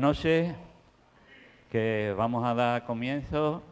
noches, que vamos a dar comienzo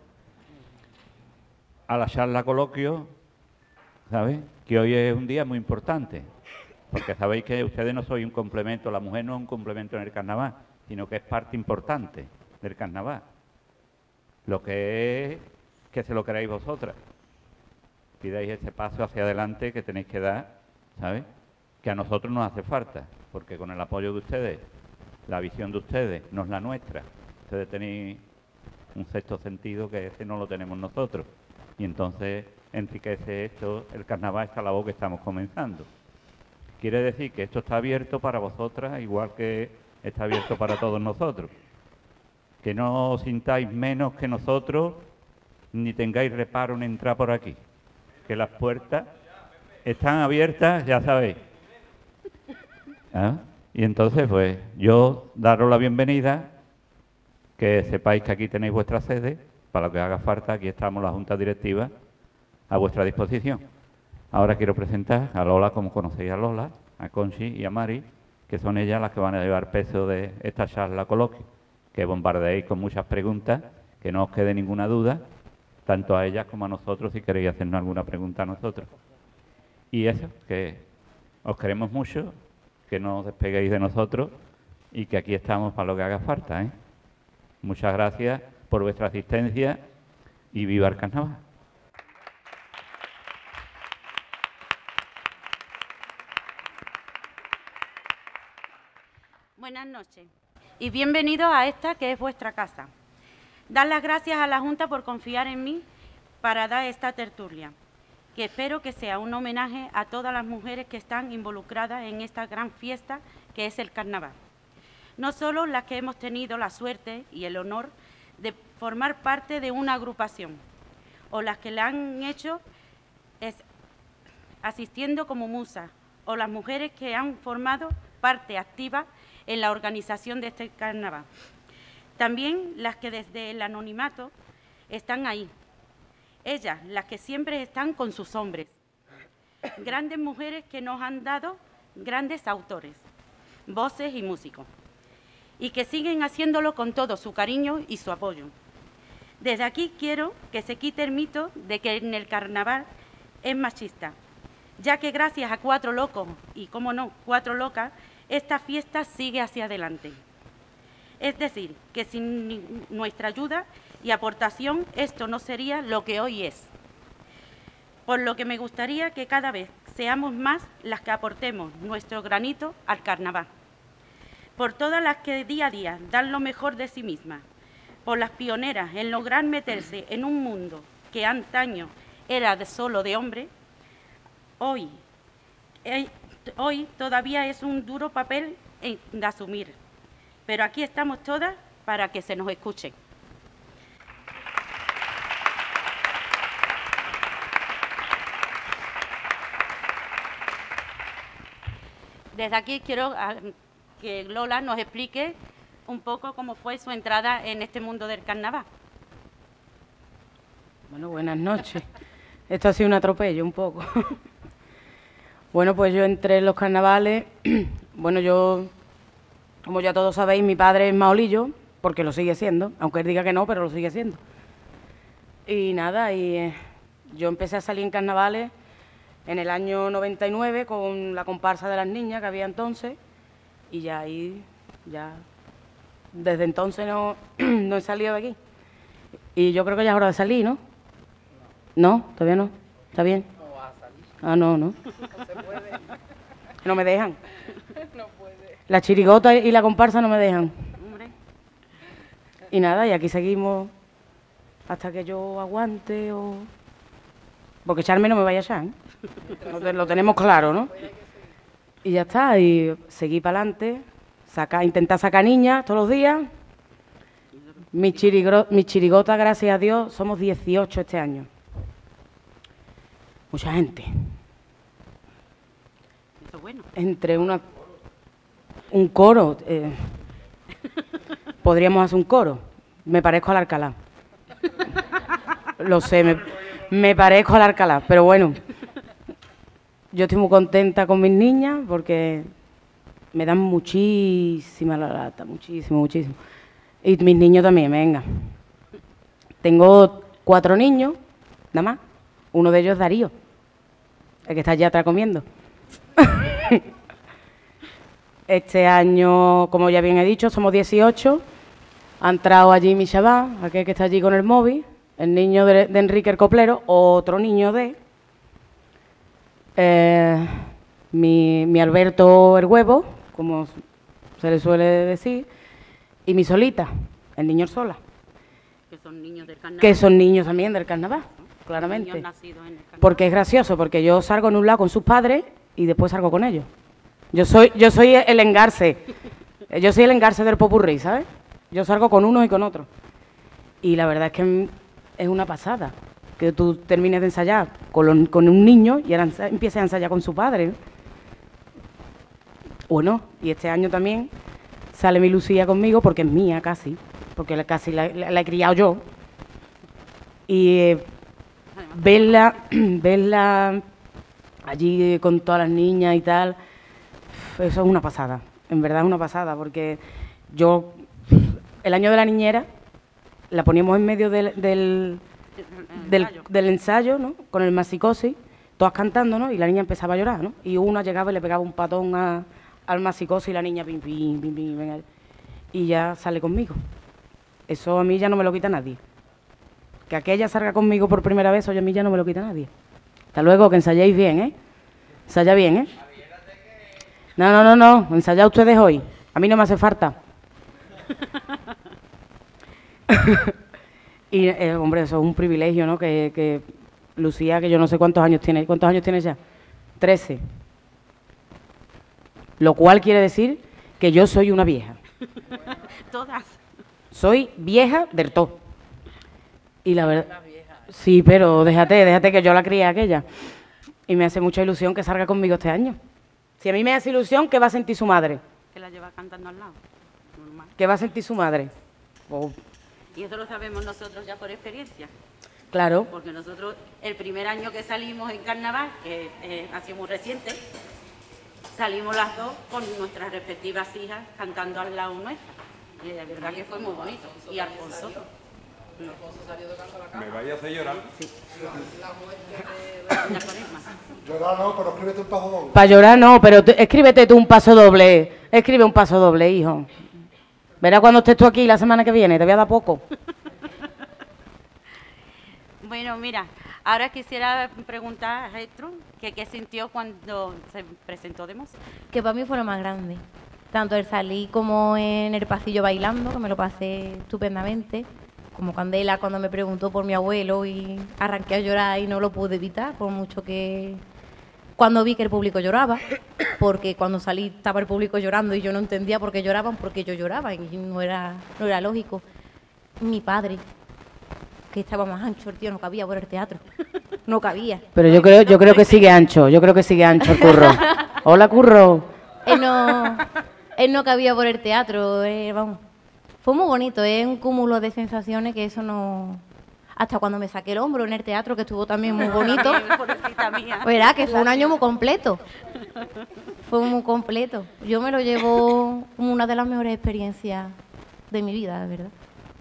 a la charla coloquio, ¿sabéis? Que hoy es un día muy importante, porque sabéis que ustedes no sois un complemento, la mujer no es un complemento en el carnaval, sino que es parte importante del carnaval. Lo que es que se lo queráis vosotras. Pidáis ese paso hacia adelante que tenéis que dar, ¿sabes? Que a nosotros nos hace falta, porque con el apoyo de ustedes, la visión de ustedes, no es la nuestra. Ustedes tenéis un sexto sentido que ese no lo tenemos nosotros. Y entonces enriquece esto, el carnaval, esta labor que estamos comenzando. Quiere decir que esto está abierto para vosotras, igual que está abierto para todos nosotros. Que no os sintáis menos que nosotros, ni tengáis reparo en entrar por aquí. Que las puertas están abiertas, ya sabéis. ¿Ah? Y entonces, pues, yo daros la bienvenida, que sepáis que aquí tenéis vuestra sede, para lo que haga falta, aquí estamos la Junta Directiva a vuestra disposición. Ahora quiero presentar a Lola, como conocéis a Lola, a Conchi y a Mari, que son ellas las que van a llevar peso de esta charla coloquio, que bombardeéis con muchas preguntas, que no os quede ninguna duda, tanto a ellas como a nosotros, si queréis hacernos alguna pregunta a nosotros. Y eso, que os queremos mucho, que no os despeguéis de nosotros y que aquí estamos para lo que haga falta, ¿eh? Muchas gracias por vuestra asistencia y viva el carnaval. Buenas noches y bienvenidos a esta que es vuestra casa. Dar las gracias a la Junta por confiar en mí para dar esta tertulia, que espero que sea un homenaje a todas las mujeres que están involucradas en esta gran fiesta que es el carnaval. No solo las que hemos tenido la suerte y el honor de formar parte de una agrupación, o las que la han hecho asistiendo como musas, o las mujeres que han formado parte activa en la organización de este carnaval. También las que desde el anonimato están ahí. Ellas, las que siempre están con sus hombres. Grandes mujeres que nos han dado grandes autores, voces y músicos. Y que siguen haciéndolo con todo su cariño y su apoyo. Desde aquí quiero que se quite el mito de que en el carnaval es machista, ya que gracias a 4 locos y, cómo no, 4 locas, esta fiesta sigue hacia adelante. Es decir, que sin nuestra ayuda y aportación esto no sería lo que hoy es. Por lo que me gustaría que cada vez seamos más las que aportemos nuestro granito al carnaval. Por todas las que día a día dan lo mejor de sí mismas, por las pioneras en lograr meterse en un mundo que antaño era solo de hombres, hoy todavía es un duro papel de asumir, pero aquí estamos todas para que se nos escuchen. Desde aquí quiero que Lola nos explique un poco cómo fue su entrada en este mundo del carnaval. Bueno, buenas noches. Esto ha sido un atropello un poco. Bueno, pues yo entré en los carnavales. Bueno, yo, como ya todos sabéis, mi padre es maolillo, porque lo sigue siendo, aunque él diga que no, pero lo sigue siendo. Y nada, yo empecé a salir en carnavales en el año 99 con la comparsa de las niñas que había entonces, y ya ahí, desde entonces no he salido de aquí. Y yo creo que ya es hora de salir, ¿no? No, todavía no. ¿Está bien? No vas a salir. Ah, no. No se puede. No me dejan. No puede. La chirigota y la comparsa no me dejan. Hombre. Y nada, y aquí seguimos hasta que yo aguante o... Porque echarme no me vaya a echar, ¿eh? Lo tenemos claro, ¿no? Y ya está, y seguí para adelante, intentar sacar niñas todos los días. Mi chirigota, gracias a Dios, somos 18 este año. Mucha gente. Eso es bueno. Entre un coro, podríamos hacer un coro. Me parezco al Alcalá. Lo sé, me parezco al Alcalá, pero bueno. Yo estoy muy contenta con mis niñas porque me dan muchísima la lata, muchísimo, muchísimo. Y mis niños también, venga. Tengo 4 niños, nada más. Uno de ellos es Darío, el que está allá atrás comiendo. Este año, como ya bien he dicho, somos 18. Ha entrado allí mi chaval, aquel que está allí con el móvil, el niño de Enrique el Coplero, otro niño de... mi Alberto el Huevo, como se le suele decir, y mi Solita, el niño Sola, Que son niños del carnaval. que son niños también del carnaval, claramente. Niños nacidos en el carnaval. Porque es gracioso, porque yo salgo en un lado con sus padres y después salgo con ellos. Yo soy el engarce, yo soy el engarce del popurrí, ¿sabes? Yo salgo con unos y con otros. Y la verdad es que es una pasada que tú termines de ensayar con un niño y ahora empieces a ensayar con su padre, ¿no? Bueno, y este año también sale mi Lucía conmigo porque es mía casi, porque casi la he criado yo. Y verla allí con todas las niñas y tal, eso es una pasada, en verdad es una pasada, porque yo, el año de la niñera, la poníamos en medio del ensayo, ¿no? Con el masicosis, todas cantando, ¿no? Y la niña empezaba a llorar, ¿no? Y una llegaba y le pegaba un patón al masicosis y la niña pim, pim, pim, pim, venga, y ya sale conmigo. Eso a mí ya no me lo quita nadie. Que aquella salga conmigo por primera vez, oye, a mí ya no me lo quita nadie. Hasta luego, que ensayéis bien, ¿eh? Ensaya bien, ¿eh? No, ensayad ustedes hoy. A mí no me hace falta. Y, hombre, eso es un privilegio, ¿no? Que Lucía, que yo no sé cuántos años tiene. ¿Cuántos años tiene ya? 13. Lo cual quiere decir que yo soy una vieja. Todas. Soy vieja del todo. Y la verdad... Sí, pero déjate que yo la crié aquella. Y me hace mucha ilusión que salga conmigo este año. Si a mí me hace ilusión, ¿qué va a sentir su madre? Que la lleva cantando al lado. Normal. ¿Qué va a sentir su madre? Oh, Y eso lo sabemos nosotros ya por experiencia. claro. Porque nosotros, el primer año que salimos en carnaval, que ha sido muy reciente, salimos las dos con nuestras respectivas hijas cantando al lado nuestra. Y la verdad que fue muy bonito. Y Alfonso. Me vaya a hacer llorar. La Cuaresma. Llorar no, pero escríbete un paso doble. Para llorar no, pero escríbete tú un paso doble. Escribe un paso doble, hijo. Verás cuando estés tú aquí la semana que viene, te voy a dar poco. Bueno, mira, ahora quisiera preguntar a Retro que qué sintió cuando se presentó Demos. Que para mí fue lo más grande. Tanto el salir como en el pasillo bailando, que me lo pasé estupendamente. Como Candela cuando me preguntó por mi abuelo y arranqué a llorar y no lo pude evitar, por mucho que... Cuando vi que el público lloraba, porque cuando salí estaba el público llorando y yo no entendía por qué lloraban, porque yo lloraba y no era lógico. Mi padre, que estaba más ancho, el tío no cabía por el teatro, no cabía. Pero yo creo que sigue ancho, el curro. Hola, curro. Él no cabía por el teatro, vamos. Fue muy bonito, es un cúmulo de sensaciones que eso no... Hasta cuando me saqué el hombro en el teatro, que estuvo también muy bonito. Pobrecita mía. Verá que fue un año muy completo. Fue muy completo. Yo me lo llevo como una de las mejores experiencias de mi vida, de verdad.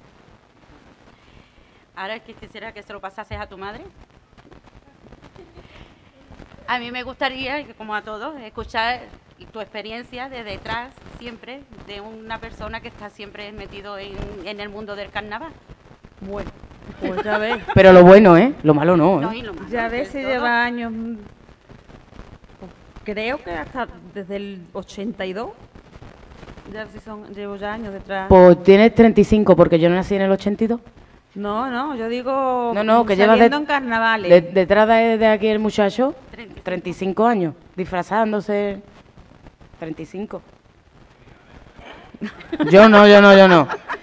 Ahora es que quisiera que se lo pasases a tu madre. A mí me gustaría, como a todos, escuchar tu experiencia de detrás, siempre, de una persona que está siempre metido en el mundo del carnaval. Bueno, pues ya ves. Pero lo bueno, ¿eh? Lo malo no, No, ¿eh? y lo malo, Ya ves si del todo. lleva años. Creo que hasta desde el 82. Ya sí llevo ya años detrás. Pues tienes 35, porque yo no nací en el 82. No, yo digo. No, que lleva saliendo en carnavales. detrás de aquí el muchacho, 35 años, disfrazándose. 35. Yo no.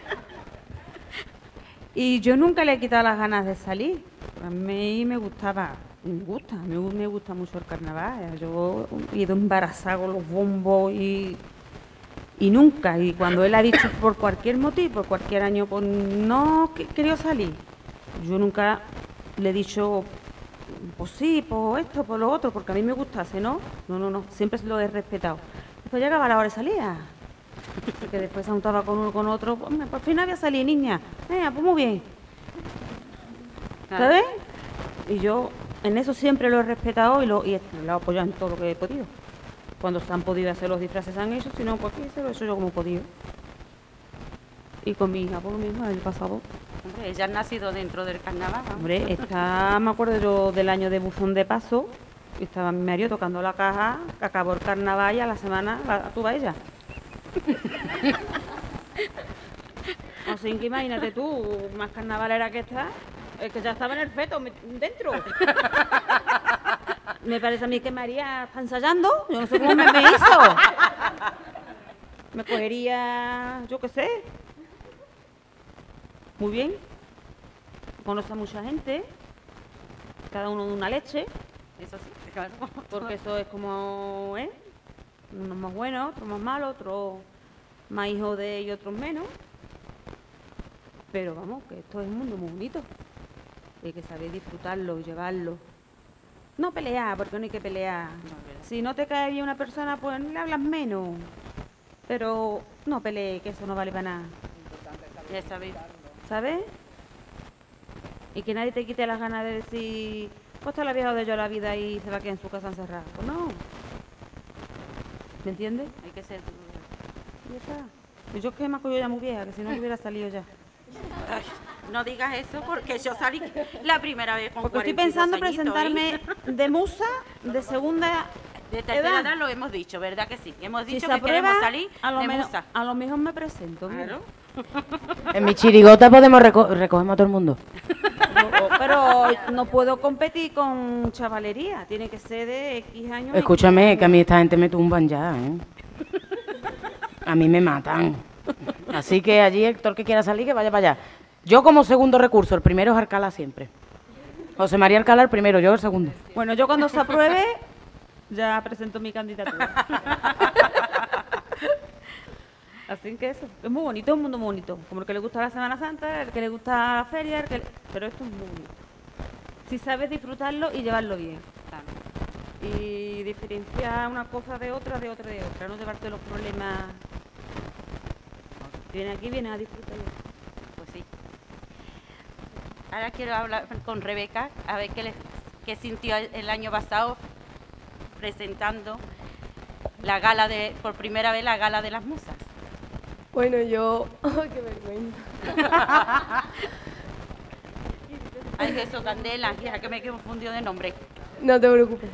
Y yo nunca le he quitado las ganas de salir. A mí me gusta mucho el carnaval. Yo he ido embarazada con los bombos y nunca. Y cuando él ha dicho por cualquier motivo, por cualquier año, pues no quería salir. Yo nunca le he dicho, pues sí, pues esto, pues lo otro, porque a mí me gustase, ¿no? No. Siempre lo he respetado. Después llegaba la hora y salía. Porque después se juntaba con uno con otro. Pues, por fin había salido, niña. Pues muy bien. ¿Sabes? Y yo en eso siempre lo he respetado y lo he apoyado en todo lo que he podido. Cuando se han podido hacer los disfraces se han hecho, si no, pues aquí se lo he hecho yo como he podido. Y con mi hija por lo mismo, el pasado. Hombre, ella ha nacido dentro del carnaval. ¿no? Hombre, me acuerdo yo del año de buzón de paso, y estaba mi marido tocando la caja, que acabó el carnaval y a la semana tú vas ella. O sea, que imagínate tú, más carnavalera que está, es que ya estaba en el feto dentro. Me parece a mí que María está ensayando, yo no sé cómo me hizo. Me cogería, yo qué sé. Muy bien. Conoce a mucha gente, cada uno de una leche. Eso sí, claro. Porque eso es como, unos más buenos, otros más malos, otros más hijos de y otros menos. Pero vamos, que esto es un mundo muy bonito. Hay que saber disfrutarlo, llevarlo. No pelear, porque no hay que pelear. Si no te cae bien una persona, pues le hablas menos. Pero no pelees, que eso no vale para nada. Ya sabéis. ¿Sabes? Y que nadie te quite las ganas de decir, pues está la vieja de yo la vida y se va a quedar en su casa encerrada. Pues no. ¿Me entiendes? Hay que ser... Ya está. Y yo es que me acuerdo ya muy vieja, que si no hubiera salido ya. Ay, no digas eso porque yo salí la primera vez con Porque estoy 42 pensando añitos, presentarme de musa de segunda de tercera edad. edad lo hemos dicho, ¿verdad que sí? Hemos Si dicho se que queremos aprueba, salir de musa. a lo mejor me presento. mira. Claro. En mi chirigota podemos recogemos a todo el mundo. Pero no puedo competir con chavalería, tiene que ser de X años. Escúchame, que a mí esta gente me tumban ya, ¿eh? A mí me matan. Así que allí Héctor que quiera salir, que vaya para allá. Yo como segundo recurso, el primero es Alcalá siempre. José María Alcalá el primero, yo el segundo. Bueno, yo cuando se apruebe ya presento mi candidatura. Así que eso, es muy bonito, es un mundo muy bonito. Como el que le gusta la Semana Santa, el que le gusta la feria, pero esto es muy bonito. Si sabes disfrutarlo y llevarlo bien. Claro. Y diferenciar una cosa de otra, de otra, de otra. No llevarte los problemas. Viene aquí, viene a disfrutar. Pues sí. Ahora quiero hablar con Rebeca, a ver qué sintió el año pasado presentando la gala por primera vez la gala de las musas. Bueno, yo... ¡Ay, qué vergüenza! Ay, Jesús, Candela, hija, que me he confundido de nombre. No te preocupes.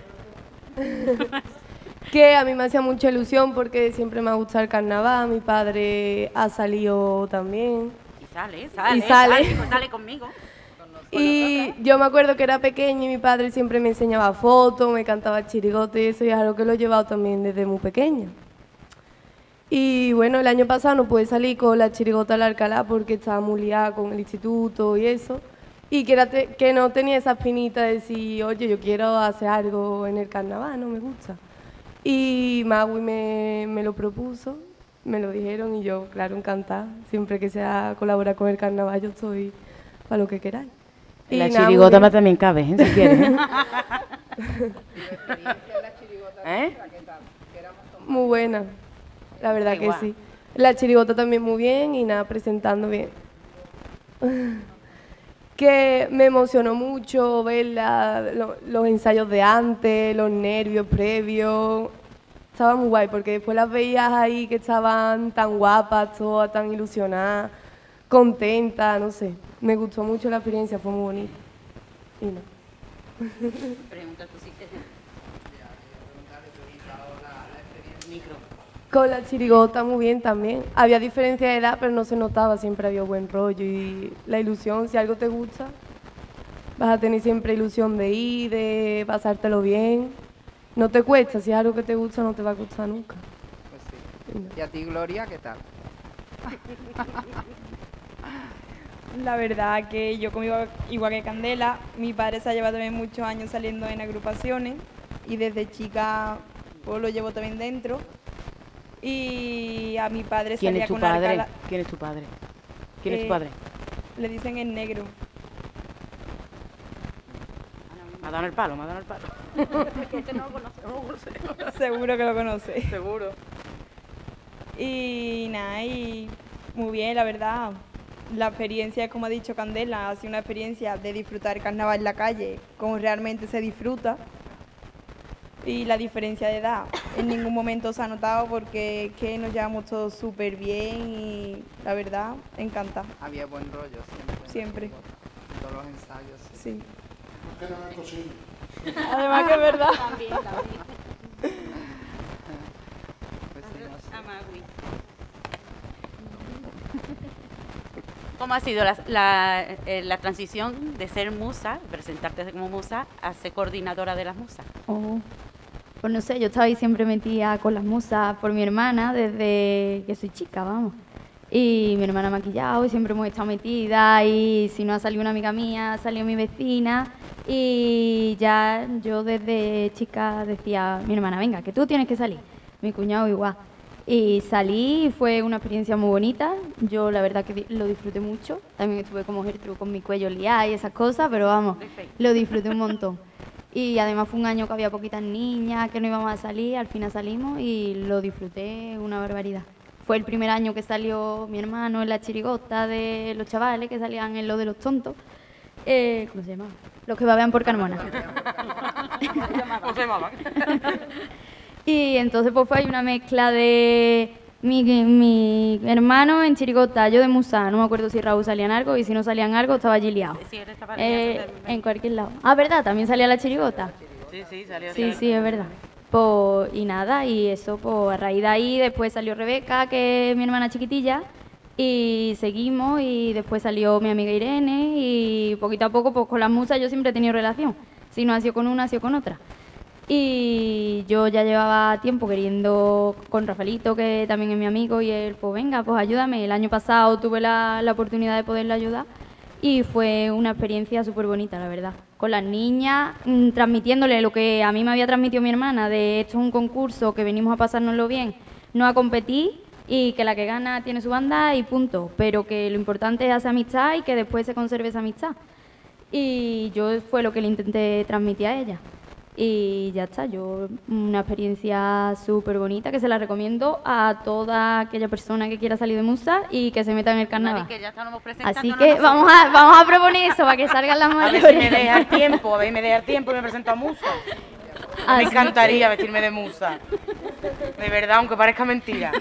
Que a mí me hacía mucha ilusión porque siempre me ha gustado el carnaval, mi padre ha salido también. Y sale, pues sale conmigo. Y yo me acuerdo que era pequeña y mi padre siempre me enseñaba fotos, me cantaba chirigote y eso, y es algo que lo he llevado también desde muy pequeña. Y bueno, el año pasado no pude salir con la chirigota al Alcalá porque estaba muy liada con el instituto y eso. Y que no tenía esa espinita de decir, oye, yo quiero hacer algo en el carnaval, no me gusta. Y Magui me lo propuso, me lo dijeron y yo, claro, encantada. Siempre que sea colaborar con el carnaval, yo estoy para lo que queráis. Y la chirigota más también cabe, ¿eh? Si quieres. ¿Eh? Muy buena, la verdad que Igual. sí. La chirigota también muy bien y nada, presentando bien. Que me emocionó mucho ver los ensayos de antes, los nervios previos. Estaba muy guay porque después las veías ahí que estaban tan guapas, todas tan ilusionadas, contentas, no sé. Me gustó mucho la experiencia, fue muy bonita. Y no. Pregunta tú si quieres. Micro. Con la chirigota muy bien también. Había diferencia de edad, pero no se notaba, siempre había buen rollo y la ilusión, si algo te gusta, vas a tener siempre ilusión de ir, de pasártelo bien. No te cuesta, si es algo que te gusta, no te va a gustar nunca. Pues sí. ¿Y a ti, Gloria, qué tal? La verdad que yo como igual que Candela, mi padre se ha llevado también muchos años saliendo en agrupaciones y desde chica pues lo llevo también dentro. Y a mi padre ¿Quién salía es tu con padre? Alcalá. ¿Quién es tu padre? ¿Quién es tu padre? Le dicen el negro. Me ha dado el palo, me ha dado el palo. Este no lo conoce. Seguro que lo conoce. Seguro. Y nada, y muy bien, la verdad. La experiencia, como ha dicho Candela, ha sido una experiencia de disfrutar el carnaval en la calle, como realmente se disfruta. Y la diferencia de edad en ningún momento se ha notado porque es que nos llevamos todos súper bien y la verdad, encanta. Había buen rollo siempre. Siempre. En todos los ensayos. Sí. ¿Por qué no es posible? Además que es verdad. También. Pues sí, no sé. Amagui. ¿Cómo ha sido la transición de ser musa, presentarte como musa, a ser coordinadora de las musas? Oh, pues no sé, yo estaba ahí siempre metida con las musas por mi hermana desde que soy chica, vamos. Y mi hermana ha maquillado y siempre hemos estado metidas y si no ha salido una amiga mía, ha salido mi vecina y ya yo desde chica decía mi hermana, venga, que tú tienes que salir. Mi cuñado igual. Y salí y fue una experiencia muy bonita. Yo la verdad que lo disfruté mucho. También estuve como Gertrude con mi cuello liado y esas cosas, pero vamos, lo disfruté un montón. Y además fue un año que había poquitas niñas, que no íbamos a salir, al final salimos y lo disfruté una barbaridad. Fue el primer año que salió mi hermano en la chirigota de los chavales que salían en lo de los tontos. ¿Cómo se llamaba? Los que babean por Carmona. ¿Cómo se llamaba? Y entonces pues fue ahí una mezcla de mi hermano en chirigota, yo de musa, no me acuerdo si Raúl salía en algo y si no salía en algo estaba allí liado. Sí, él estaba En cualquier lado. Ah, ¿verdad? También salía la chirigota. Sí, salió. Sí, es verdad. Pues, y nada, y eso, pues a raíz de ahí después salió Rebeca, que es mi hermana chiquitilla, y seguimos, y después salió mi amiga Irene, y poquito a poco, pues con las musas yo siempre he tenido relación. Si no ha sido con una, ha sido con otra. Y yo ya llevaba tiempo queriendo con Rafaelito, que también es mi amigo, y él, pues venga, pues ayúdame. El año pasado tuve la oportunidad de poderle ayudar y fue una experiencia súper bonita, la verdad. Con las niñas, transmitiéndole lo que a mí me había transmitido mi hermana, de esto es un concurso, que venimos a pasárnoslo bien, no a competir, y que la que gana tiene su banda y punto. Pero que lo importante es hacer amistad y que después se conserve esa amistad. Y yo fue lo que le intenté transmitir a ella. Y ya está, yo una experiencia súper bonita que se la recomiendo a toda aquella persona que quiera salir de musa y que se meta en el carnaval. Así que vamos a proponer eso para que salgan las mayores. A ver si me deja el tiempo, y me presento a musa. Me encantaría vestirme de musa. De verdad, aunque parezca mentira.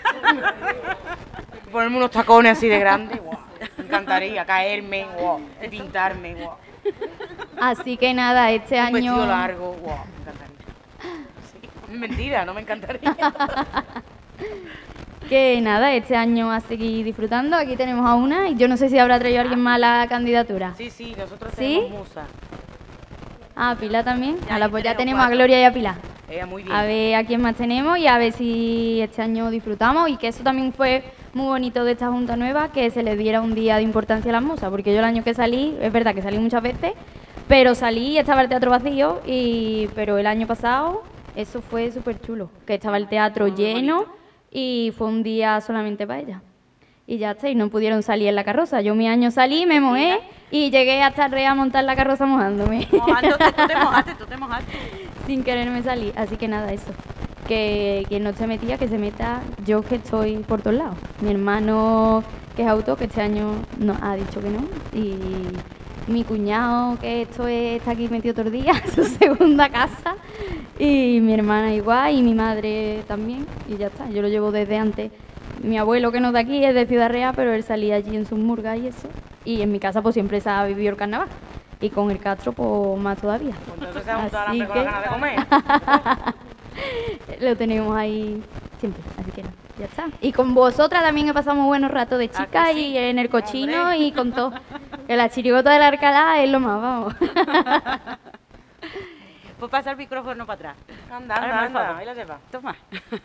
Ponerme unos tacones así de grandes, wow. Me encantaría caerme, wow. Pintarme, wow. Así que nada, este año... Un vestido largo, wow, me encantaría. Sí. Es mentira, no me encantaría. Que nada, este año a seguir disfrutando. Aquí tenemos a una y yo no sé si habrá traído a alguien más la candidatura. Sí, nosotros ¿Sí? tenemos musa. Ah, a Pilar también. Pues ya tenemos a Gloria y a Pilar. Muy bien. A ver a quién más tenemos y a ver si este año disfrutamos y que eso también fue muy bonito de esta Junta Nueva, que se le diera un día de importancia a las musas, porque yo el año que salí, es verdad que salí muchas veces, pero salí y estaba el teatro vacío, pero el año pasado eso fue súper chulo, que estaba el teatro lleno y fue un día solamente para ella. Y ya está, y no pudieron salir en la carroza. Yo mi año salí, me mojé y llegué hasta Rea a montar la carroza mojándome. Mojándote, tú te mojaste. Sin quererme salir, así que nada, eso. Que quien no se metía, que se meta. Yo que estoy por todos lados. Mi hermano, que es autor, que este año no, ha dicho que no. Y mi cuñado, que está aquí metido todo el día, su segunda casa. Y mi hermana igual, y mi madre también. Y ya está, yo lo llevo desde antes. Mi abuelo, que no es de aquí, es de Ciudad Real, pero él salía allí en sus murgas y eso. Y en mi casa pues siempre se ha vivido el carnaval. Y con el Castro pues más todavía. Entonces se ha juntado el hambre con la ganas de comer. Lo tenemos ahí siempre, así que ya está. Y con vosotras también he pasado muy buenos ratos de chica sí? Y en el cochino, hombre. Y con todo. Que la chirigota del Alcalá es lo más, vamos. Pues pasa el micrófono para atrás. Anda, ahí la lleva. Toma.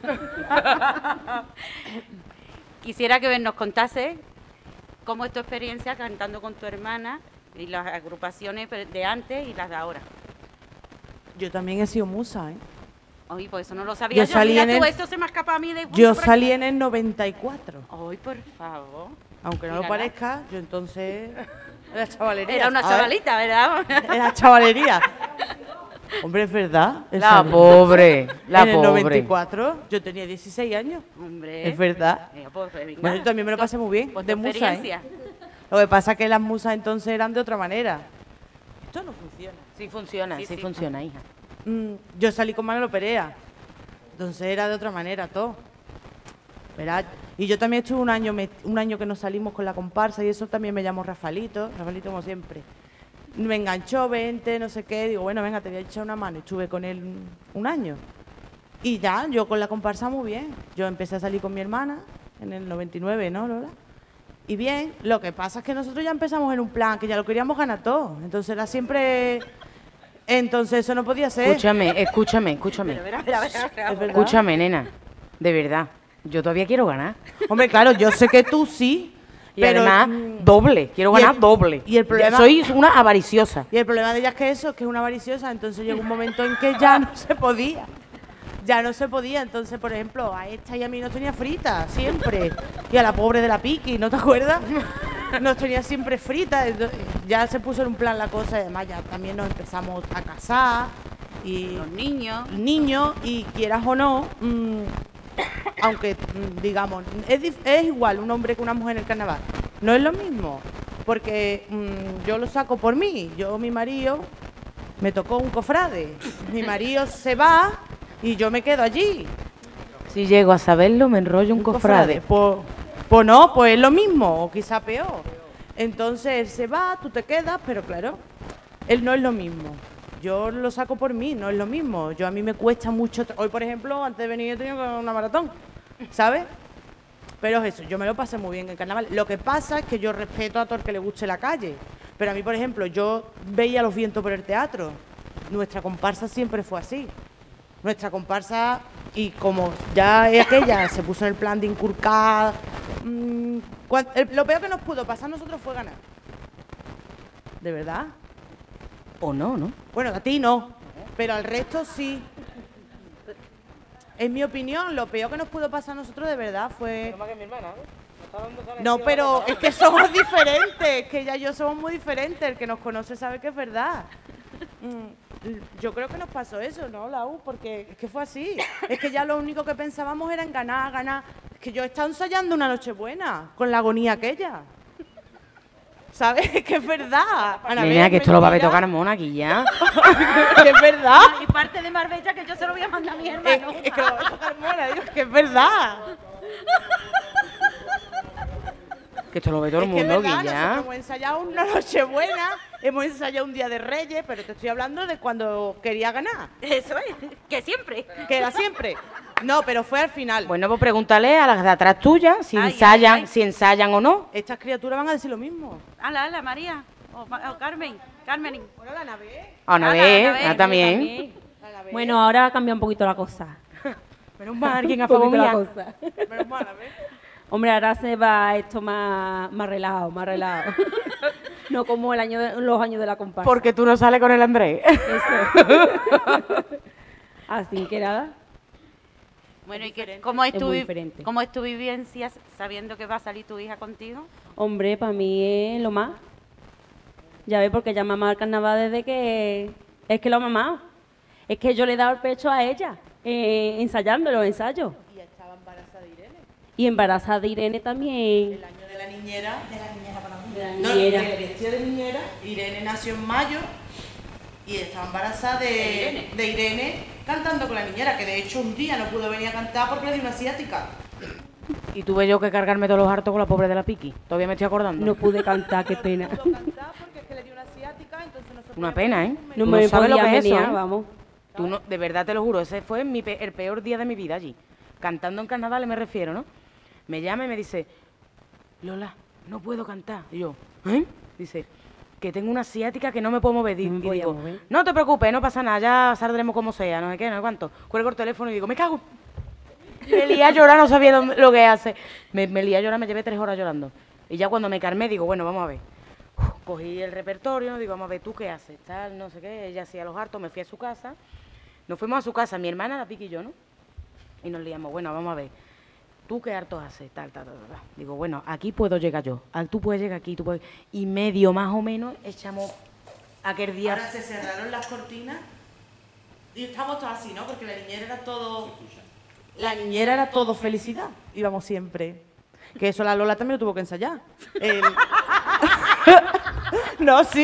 Quisiera que nos contase cómo es tu experiencia cantando con tu hermana y las agrupaciones de antes y las de ahora. Yo también he sido musa, ¿eh? Ay, pues eso no lo sabía yo. Salí Mira, esto se me escapa a mí de... Yo salí en el 94. Ay, por favor. Aunque no lo parezca, yo entonces... Era chavalería. Era una chavalita, ¿verdad? Era chavalería. Hombre, es verdad. La pobre, la en el pobre. 94 yo tenía 16 años. Hombre. Es verdad. Bueno, yo también me lo pasé muy bien. Pues De tu musa, experiencia. Lo que pasa es que las musas entonces eran de otra manera. Esto no funciona. Sí funciona, sí funciona, hija. Yo salí con Manolo Perea. Entonces era de otra manera todo. Verá, y yo también estuve un año que nos salimos con la comparsa y eso también me llamó Rafaelito como siempre. Me enganchó, vente, no sé qué, digo, bueno, venga, te voy a echar una mano. Y estuve con él un año. Y ya, yo con la comparsa muy bien. Yo empecé a salir con mi hermana en el 99, ¿no, Lola? Y bien, lo que pasa es que nosotros ya empezamos en un plan, que ya lo queríamos ganar todo. Entonces era siempre... Entonces eso no podía ser. Escúchame. Es verdad. Escúchame, nena. De verdad. Yo todavía quiero ganar. Hombre, claro, yo sé que tú sí, Y pero además, doble. Quiero ganar doble. Y el problema, soy una avariciosa. Y el problema de ella es que eso, que es una avariciosa, entonces llegó un momento en que ya no se podía. Ya no se podía, entonces, por ejemplo, a esta y a mí nos tenía frita, siempre. Y a la pobre de la Piqui, ¿no te acuerdas? Nos tenía siempre frita. Ya se puso en un plan la cosa, y además ya también nos empezamos a casar. Y Los niños. niños, y quieras o no, aunque digamos, es igual un hombre que una mujer en el carnaval. No es lo mismo, porque yo lo saco por mí. Mi marido, me tocó un cofrade. Mi marido se va y yo me quedo allí. Si llego a saberlo, me enrollo un cofrade. Pues no, pues es lo mismo, o quizá peor. Entonces él se va, tú te quedas, pero claro, él no es lo mismo. Yo lo saco por mí, no es lo mismo. A mí me cuesta mucho. Hoy, por ejemplo, antes de venir he tenido una maratón, ¿sabes? Pero es eso, yo me lo pasé muy bien en el carnaval. Lo que pasa es que yo respeto a todo el que le guste la calle. Pero a mí, por ejemplo, yo veía los vientos por el teatro. Nuestra comparsa siempre fue así. Nuestra comparsa, y como ya es aquella, se puso en el plan de inculcar. Lo peor que nos pudo pasar a nosotros fue ganar. ¿De verdad? O no, ¿no? Bueno, a ti no, pero al resto sí. En mi opinión, lo peor que nos pudo pasar a nosotros de verdad fue... No, pero es que somos diferentes, que ella y yo somos muy diferentes. El que nos conoce sabe que es verdad. Yo creo que nos pasó eso, ¿no, Lau? Porque es que fue así. Es que ya lo único que pensábamos era en ganar, ganar. Es que yo he estado ensayando una Nochebuena con la agonía aquella. ¿Sabes? Es que es verdad. Nena, que esto lo va a ver tocar Mona aquí ya. Que es verdad. Y parte de Marbella que yo se lo voy a mandar a mi hermano. Es que lo va a tocar Mona, digo, es que es verdad. Que esto lo ve todo el Es que es mundo verdad, aquí ya. nosotros hemos ensayado una Nochebuena, hemos ensayado un Día de Reyes, pero te estoy hablando de cuando quería ganar. Eso es, que siempre. Que era siempre. No, pero fue al final. Bueno, pues pregúntale a las de atrás tuyas si Ay, ensayan, ay, ay. si ensayan o no. Estas criaturas van a decir lo mismo. Ala, María. O Carmen. Carmen. Bueno, la nave. Ana B, también. Bueno, ahora ha cambiado un poquito la cosa. Menos mal, alguien a Un favor poquito la mía. cosa. Menos mal, a ver. Hombre, ahora se va esto más relajado, más relajado. No como los años de la comparsa. Porque tú no sales con el Andrés. Eso. Así que nada. Bueno, ¿y cómo es muy diferente. cómo es tu vivencia sabiendo que va a salir tu hija contigo? Hombre, para mí es lo más. Ya ves, porque ya mamá al carnaval desde que... Es que lo mamá. Es que yo le he dado el pecho a ella, ensayando los ensayos. Y estaba embarazada Irene. Y embarazada Irene también. El año de la niñera, para mí. De la No, niñera. del vestido de niñera. Irene nació en mayo y estaba embarazada de Irene cantando con la niñera, que de hecho un día no pudo venir a cantar porque le dio una ciática. Y tuve yo que cargarme todos los hartos con la pobre de la Piqui. Todavía me estoy acordando. No pude cantar, qué pena. No pudo cantar porque es que le dio una ciática, entonces no se Una podía pena, ¿eh? comer. No Tú me sabes lo podía que es eso, venir, ¿eh? vamos. Tú no, de verdad te lo juro, ese fue el peor día de mi vida allí. Cantando en carnaval me refiero, ¿no? Me llama y me dice, Lola, no puedo cantar. Y yo, ¿eh? Dice, que tengo una ciática que no me puedo mover. Y No me podía digo, mover. no te preocupes, no pasa nada, ya saldremos como sea, no sé qué, no sé cuánto. Cuelgo el teléfono y digo, me cago. Me lié a llorar, no sabía lo que hace. Me lié a llorar, me llevé 3 horas llorando. Y ya cuando me calmé, digo, bueno, vamos a ver. Cogí el repertorio, digo, vamos a ver, ¿tú qué haces? Tal, no sé qué, ella hacía los hartos, me fui a su casa. Nos fuimos a su casa, mi hermana, la Piqui y yo, ¿no? Y nos liamos, bueno, vamos a ver. ¿Tú qué hartos haces? Tal. Digo, bueno, aquí puedo llegar yo. Tú puedes llegar aquí, tú puedes... Y medio más o menos echamos aquel día... Ahora se cerraron las cortinas Y estamos todos así, ¿no? Porque la niñera era todo... La niñera era todo felicidad. Íbamos siempre. Que eso la Lola también lo tuvo que ensayar. No, sí.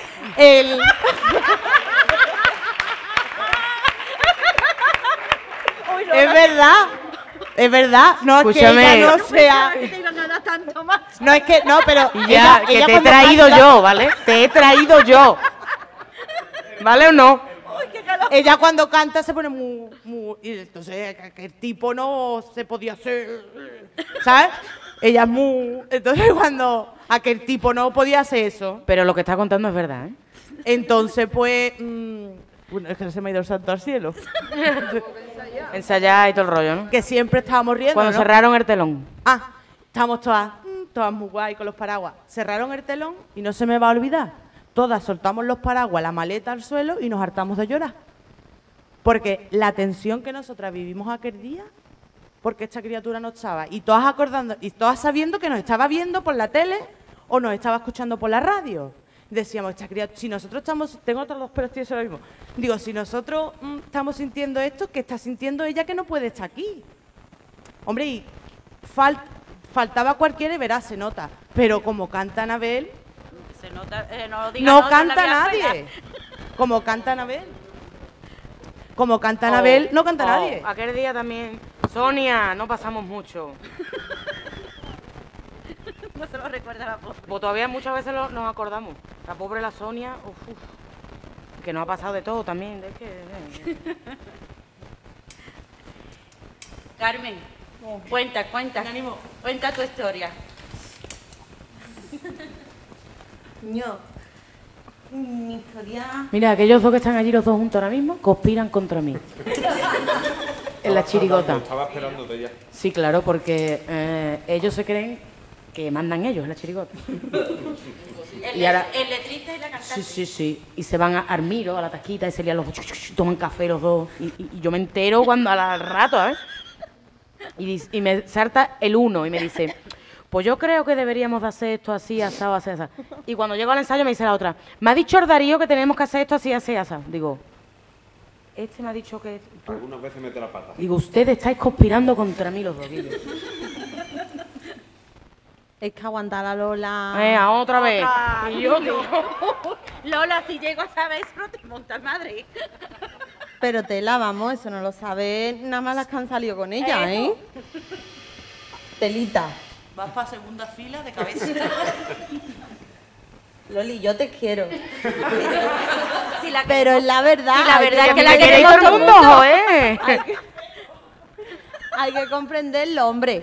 Es verdad. Es verdad. No, Escúchame. es que ella no sea... No, es que... No, pero... Y ya, que te he traído yo, ¿vale? Te he traído yo. ¿Vale o no? Ella cuando canta se pone y entonces que el tipo no se podía hacer, ¿sabes? Ella es muy... Entonces cuando aquel tipo no podía hacer eso... Pero lo que está contando es verdad, ¿eh? Entonces pues... bueno, es que se me ha ido el santo al cielo. Ensayar y todo el rollo, ¿no? Que siempre estábamos riendo, Cuando ¿no? cerraron el telón. Ah, estábamos todas muy guay con los paraguas. Cerraron el telón y no se me va a olvidar. Todas soltamos los paraguas, la maleta al suelo y nos hartamos de llorar. Porque la tensión que nosotras vivimos aquel día, porque esta criatura no estaba, y todas acordando, y todas sabiendo que nos estaba viendo por la tele o nos estaba escuchando por la radio. Decíamos, esta criatura, si nosotros estamos, tengo otros dos, pero estoy eso mismo. Digo, si nosotros estamos sintiendo esto, ¿qué está sintiendo ella que no puede estar aquí? Hombre, y faltaba cualquiera y verás, se nota. Pero como canta Anabel, Se nota, no diga no no, canta la voy a nadie. pegar. Como canta Anabel. Como canta Anabel, no canta nadie. Aquel día también. Sonia, no pasamos mucho. No se lo recuerda la pobre. Pues todavía muchas veces nos acordamos. La pobre la Sonia, que nos ha pasado de todo también. Es que... Carmen, cuenta tu historia. Mi historia... Mira, aquellos dos que están allí, los dos juntos ahora mismo, conspiran contra mí. En la chirigota. Estaba esperándote ya. Sí, claro, porque ellos se creen que mandan ellos en la chirigota. Y ahora- El letrista y la cantante. Sí. Y se van a Armiro, a la tasquita, y se lían los dos, toman café los dos. Y yo me entero cuando al rato, ¿eh? Y me salta el uno y me dice, pues yo creo que deberíamos de hacer esto así, asado, así, así. Y cuando llego al ensayo me dice la otra, me ha dicho el Darío que tenemos que hacer esto así, así, así. Digo, este me ha dicho que... Algunas veces mete la pata. Digo, ustedes estáis conspirando contra mí los dos, digo. Es que aguantar a Lola... Otra vez. Y yo, Lola, si llego a saber eso, te montas madre. Pero tela, vamos, eso no lo sabe nada más las que han salido con ella, ¿eh? Telita. Vas para segunda fila de cabeza. Loli, yo te quiero. Si la Pero es la verdad. Sí, la verdad es que la me queréis queréis todo el mundo, joder. Hay que comprenderlo, hombre.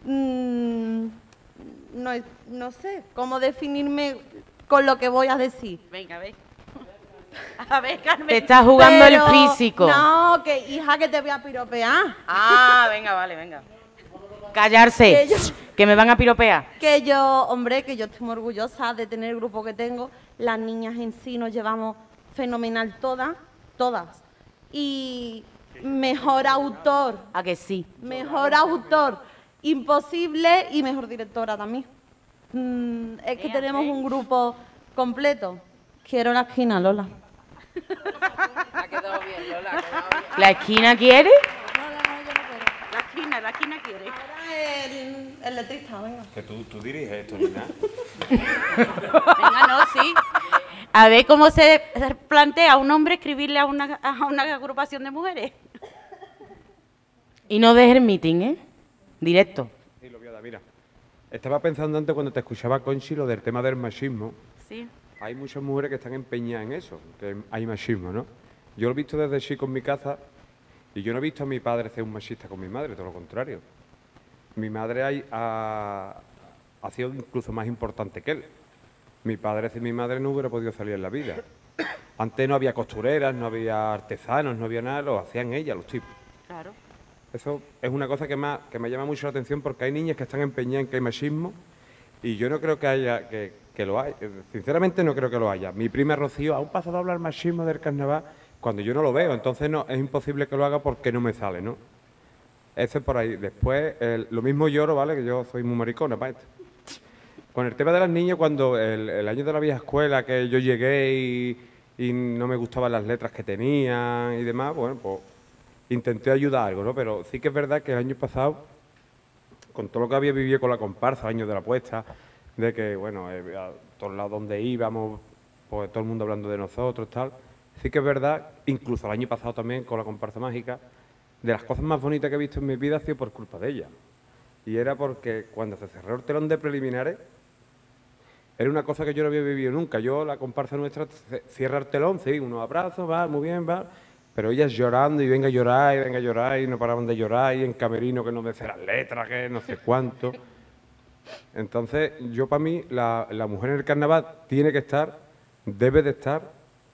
No sé cómo definirme con lo que voy a decir. Venga, a ver. A ver, Carmen. Te estás jugando Pero- el físico. No, que hija, que te voy a piropear. Venga, vale, venga. Callarse, que me van a piropear. Que yo, hombre, que yo estoy muy orgullosa de tener el grupo que tengo. Las niñas en sí nos llevamos fenomenal todas. Y mejor autor, ¿A que sí? imposible, y mejor directora también. Es que tenemos un grupo completo. Quiero la esquina, Lola. Ha quedado bien, Lola. Ha quedado bien. ¿La esquina quiere? La esquina quiere. El letrista, venga. Que tú diriges esto, Nina. Venga, no, sí. A ver cómo se plantea a un hombre escribirle a una agrupación de mujeres. Y no dejes el meeting, ¿eh? Directo. Sí, lo voy a dar, mira. Estaba pensando antes cuando te escuchaba, Conchi, lo del tema del machismo. Sí. Hay muchas mujeres que están empeñadas en eso, que hay machismo, ¿no? Yo lo he visto desde chico en mi casa y yo no he visto a mi padre ser un machista con mi madre, todo lo contrario. Mi madre ha sido incluso más importante que él. Mi padre sin mi madre no hubiera podido salir en la vida. Antes no había costureras, no había artesanos, no había nada, lo hacían ellas, los tipos. Claro. Eso es una cosa que me llama mucho la atención porque hay niñas que están empeñadas en que hay machismo y yo no creo que haya, que lo haya. Sinceramente no creo que lo haya. Mi prima Rocío ha pasado a hablar machismo del carnaval cuando yo no lo veo, entonces no, es imposible que lo haga porque no me sale, ¿no? Eso es por ahí. Después, lo mismo lloro, ¿vale? Que yo soy muy maricona para esto. Con el tema de las niñas, cuando el año de la vieja escuela, que yo llegué y no me gustaban las letras que tenían y demás, bueno, pues intenté ayudar algo, ¿no? Pero sí que es verdad que el año pasado, con todo lo que había vivido con la comparsa, años de la puesta, de que, bueno, a todos lados donde íbamos, pues todo el mundo hablando de nosotros, tal. Sí que es verdad, incluso el año pasado también con la comparsa mágica, de las cosas más bonitas que he visto en mi vida ha sido por culpa de ella. Y era porque cuando se cerró el telón de preliminares, era una cosa que yo no había vivido nunca. Yo, la comparsa nuestra, cierra el telón, sí, unos abrazos, va, muy bien, va. Pero ellas llorando y venga a llorar, y no paraban de llorar, y en camerino que no me decían las letras, que no sé cuánto. Entonces, yo para mí, la mujer en el carnaval tiene que estar, debe de estar,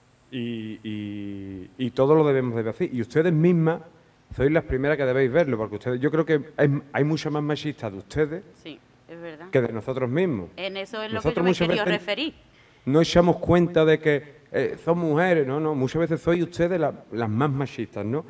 y todo lo debemos de ver así. Y ustedes mismas sois las primeras que debéis verlo, porque ustedes, yo creo que hay muchas más machistas de ustedes Sí, es verdad. que de nosotros mismos. En eso es lo que Nosotros yo me muchas quería veces referir. no echamos cuenta de que son mujeres, no, muchas veces sois ustedes las más machistas, ¿no?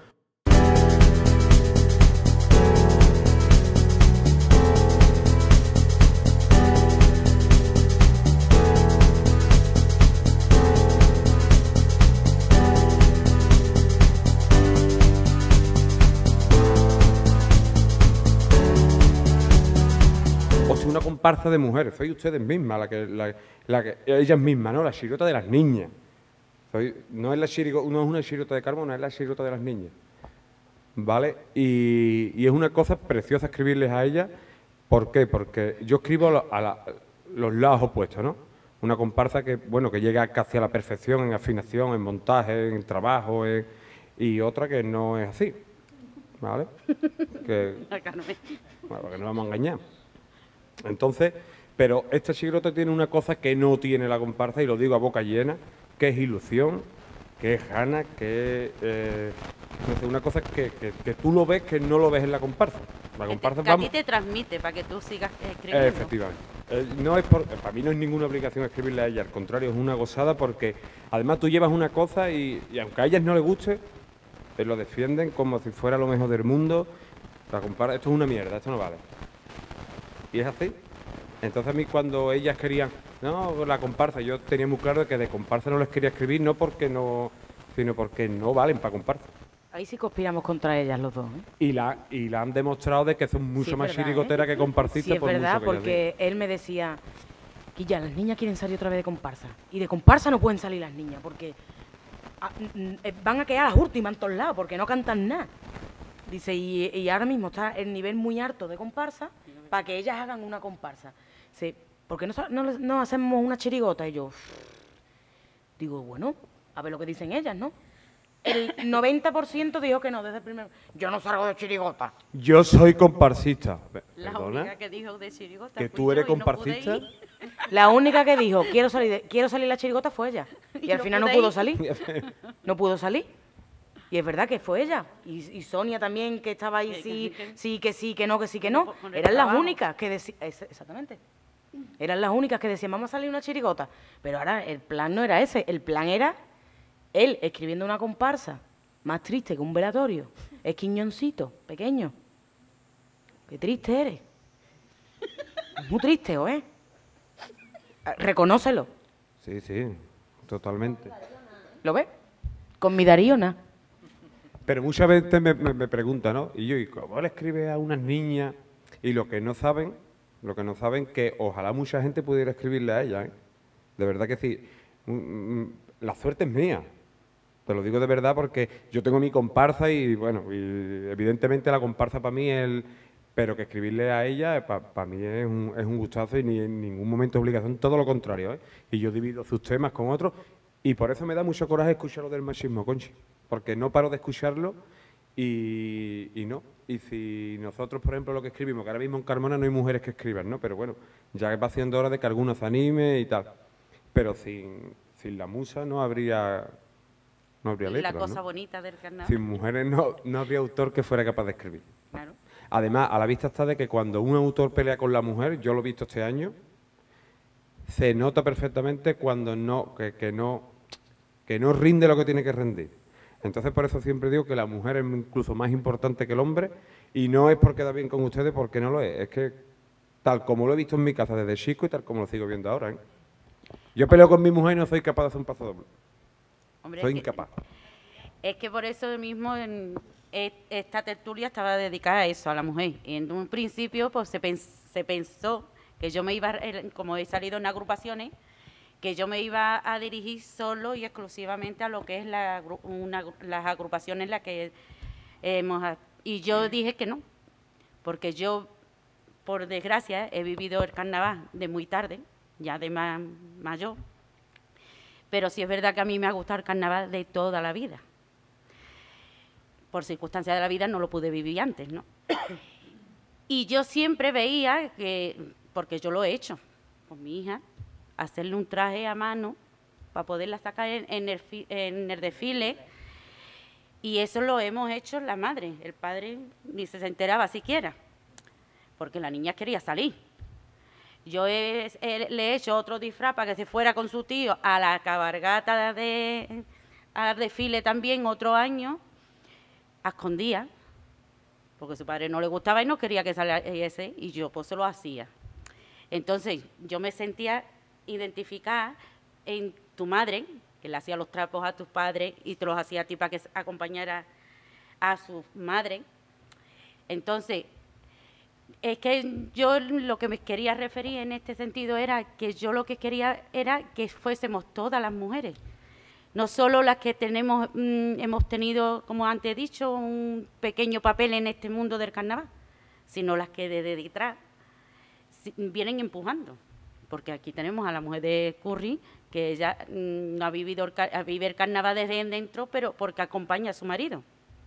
Una comparsa de mujeres, sois ustedes mismas, ellas mismas, ¿no? La chirigota de las niñas. No es una chirigota de Carmona, es la chirigota de las niñas. ¿Vale? Y es una cosa preciosa escribirles a ellas. ¿Por qué? Porque yo escribo los lados opuestos, ¿no? Una comparsa que, bueno, que llega casi a la perfección en afinación, en montaje, en trabajo, y otra que no es así. ¿Vale? Bueno, que no vamos a engañar. Entonces, pero esta chirigota tiene una cosa que no tiene la comparsa, y lo digo a boca llena, que es ilusión, que es ganas, que no sé, una cosa que tú lo ves que no lo ves en la comparsa. La comparsa Que a ti te transmite para que tú sigas escribiendo. Efectivamente. Para mí no es ninguna obligación escribirle a ella, al contrario, es una gozada porque además tú llevas una cosa y aunque a ellas no les guste, lo defienden como si fuera lo mejor del mundo. La comparsa, esto es una mierda, esto no vale. Y es así. Entonces a mí cuando ellas querían, no, la comparsa, yo tenía muy claro que de comparsa no les quería escribir, no porque no, sino porque no valen para comparsa. Ahí sí conspiramos contra ellas los dos, ¿eh? Y la han demostrado de que son mucho Sí, más verdad, chirigoteras que comparsistas. Sí, es por mucho verdad, que ellas porque él me decía, Quilla, las niñas quieren salir otra vez de comparsa. Y de comparsa no pueden salir las niñas, porque van a quedar las últimas en todos lados, porque no cantan nada. Dice, y ahora mismo está el nivel muy alto de comparsa para que ellas hagan una comparsa. Dice, ¿por qué no hacemos una chirigota? Y yo, digo, bueno, a ver lo que dicen ellas, ¿no? El 90% dijo que no, desde el primer... Yo no salgo de chirigota. Yo soy comparsista. La ¿Perdona? única que dijo de chirigota ¿Que fui tú eres yo y no pude comparsista? ir. La única que dijo, quiero salir la chirigota fue ella. Y al no final no pude pudo ir. salir. No pudo salir. Y es verdad que fue ella. Y Sonia también, que estaba ahí, que no. Con el Eran las trabajo. únicas que decían... Exactamente. Eran las únicas que decían, vamos a salir una chirigota. Pero ahora el plan no era ese. El plan era él escribiendo una comparsa más triste que un velatorio. Es Quiñoncito, pequeño. Qué triste eres. Es muy triste, ¿eh? Reconócelo. Sí, sí, totalmente. ¿Lo ves? Con mi Darío, nada. Pero muchas veces me preguntan, ¿no? Y yo, ¿y cómo le escribe a unas niñas? Y lo que no saben, que ojalá mucha gente pudiera escribirle a ellas, ¿eh? De verdad que sí. La suerte es mía. Te lo digo de verdad porque yo tengo mi comparsa y, bueno, y evidentemente la comparsa para mí es pero que escribirle a ella para mí es un gustazo y ni en ningún momento obligación, todo lo contrario, ¿eh? Y yo divido sus temas con otros y por eso me da mucho coraje escuchar lo del machismo, Conchi, porque no paro de escucharlo y no. Y si nosotros, por ejemplo, lo que escribimos, que ahora mismo en Carmona no hay mujeres que escriban, ¿no? Pero bueno, ya va siendo hora de que algunos se anime y tal. Pero sin la musa no habría letras, La cosa ¿no? bonita del carnaval. Sin mujeres no habría autor que fuera capaz de escribir. Claro. Además, a la vista está de que cuando un autor pelea con la mujer, yo lo he visto este año, se nota perfectamente cuando que no rinde lo que tiene que rendir. Entonces, por eso siempre digo que la mujer es incluso más importante que el hombre, y no es por quedar bien con ustedes, porque no lo es. Es que tal como lo he visto en mi casa desde chico y tal como lo sigo viendo ahora, ¿eh? Yo peleo con mi mujer y no soy capaz de hacer un paso doble. Hombre, Soy incapaz. Es que por eso mismo esta tertulia estaba dedicada a eso, a la mujer. Y en un principio pues se pensó que yo me iba, como he salido en agrupaciones, que yo me iba a dirigir solo y exclusivamente a lo que es las agrupaciones en las que hemos... Y yo dije que no, porque yo, por desgracia, he vivido el carnaval de muy tarde, ya de más mayor, pero sí es verdad que a mí me ha gustado el carnaval de toda la vida. Por circunstancias de la vida no lo pude vivir antes, ¿no? Y yo siempre veía que, porque yo lo he hecho con mi hija, hacerle un traje a mano para poderla sacar en el desfile, y eso lo hemos hecho la madre. El padre ni se enteraba siquiera, porque la niña quería salir. Yo le he hecho otro disfraz para que se fuera con su tío a la cabalgata al desfile también otro año, a escondidas, porque a su padre no le gustaba y no quería que saliese, y yo pues se lo hacía. Entonces yo me sentía identificada en tu madre, que le hacía los trapos a tus padres y te los hacía a ti para que acompañara a su madre. Entonces, es que yo lo que me quería referir en este sentido era que yo lo que quería era que fuésemos todas las mujeres, no solo las que hemos tenido, como antes he dicho, un pequeño papel en este mundo del carnaval, sino las que desde detrás vienen empujando. Porque aquí tenemos a la mujer de Curry, que ella no vive el carnaval desde dentro, pero porque acompaña a su marido.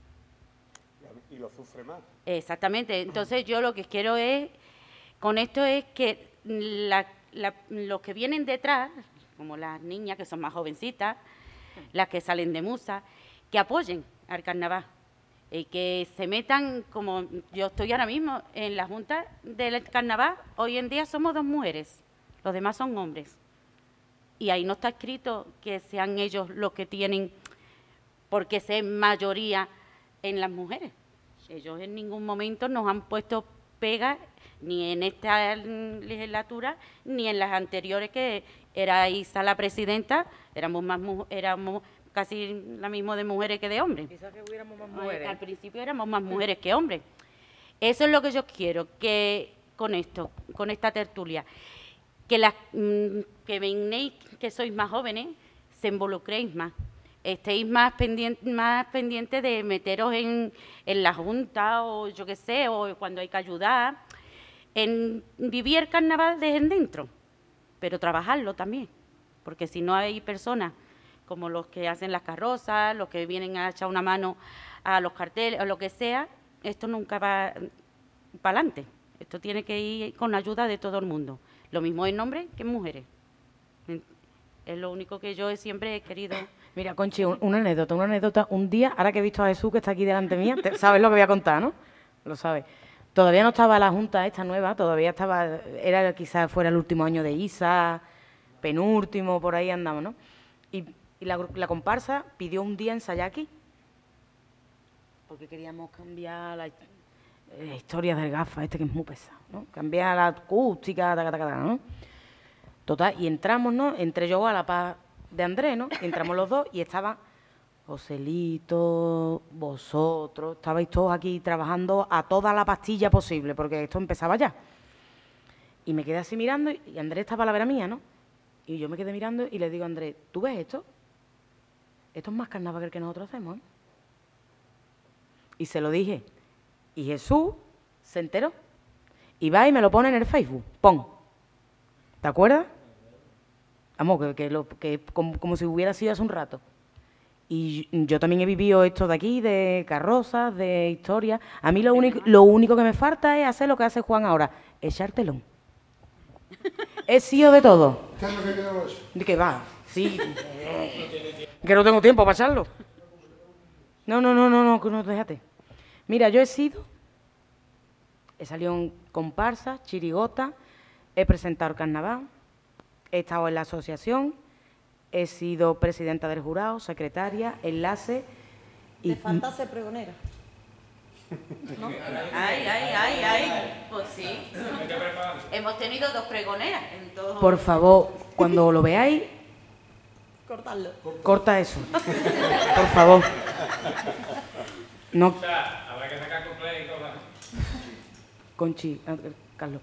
Y lo sufre más. Exactamente. Entonces yo lo que quiero con esto es que los que vienen detrás, como las niñas que son más jovencitas, las que salen de musa, que apoyen al carnaval y que se metan, como yo estoy ahora mismo en la Junta del Carnaval. Hoy en día somos 2 mujeres, los demás son hombres, y ahí no está escrito que sean ellos los que tienen, porque es mayoría en las mujeres. Ellos en ningún momento nos han puesto pega, ni en esta legislatura, ni en las anteriores, que era Isa la presidenta, éramos casi la misma de mujeres que de hombres. Quizás que hubiéramos más mujeres. Al principio éramos más mujeres que hombres. Eso es lo que yo quiero, que con esto, con esta tertulia, que vengáis, que sois más jóvenes, se involucréis más, estéis más pendientes de meteros en la Junta, o yo qué sé, o cuando hay que ayudar, en vivir el carnaval desde dentro, pero trabajarlo también, porque si no hay personas como los que hacen las carrozas, los que vienen a echar una mano a los carteles, o lo que sea, esto nunca va para adelante. Esto tiene que ir con la ayuda de todo el mundo. Lo mismo en hombres que en mujeres. Es lo único que yo siempre he querido. Mira, Conchi, una anécdota. Un día, ahora que he visto a Jesús que está aquí delante mía, sabes lo que voy a contar, ¿no? Lo sabes. Todavía no estaba la Junta esta nueva, todavía estaba, era quizás fuera el último año de Isa, penúltimo, por ahí andamos, ¿no? Y la comparsa pidió un día ensayar aquí, porque queríamos cambiar la historia del gafa, que es muy pesado, ¿no? Cambiar la acústica, ¿no? Total, y entramos, ¿no? Entré yo a la paz de Andrés, ¿no? Entramos los dos y estaban Joselito, vosotros, estabais todos aquí trabajando a toda la pastilla posible, porque esto empezaba ya. Y me quedé así mirando y Andrés estaba a la vera mía, ¿no? Y yo me quedé mirando y le digo a Andrés, ¿tú ves esto? Esto es más carnaval que el que nosotros hacemos, ¿eh? Y se lo dije. Y Jesús se enteró. Y va y me lo pone en el Facebook. ¡Pon! ¿Te acuerdas? Vamos, como si hubiera sido hace un rato. Y yo también he vivido esto de aquí, de carrozas, de historias. A mí lo único que me falta es hacer lo que hace Juan ahora, echar telón. He sido de todo. ¿De qué va? Sí. Que no tengo tiempo para echarlo. No, déjate. Mira, yo he salido en comparsa, chirigota, he presentado el carnaval, he estado en la asociación, he sido presidenta del jurado, secretaria, enlace y... Te falta ser pregonera. ¿No? Ay. Pues sí. Hemos tenido 2 pregoneras en todo. Por favor, cuando lo veáis, Cortarlo. Corta eso. Por favor. No. Habrá que sacar completo y todo. Conchi, Carlos.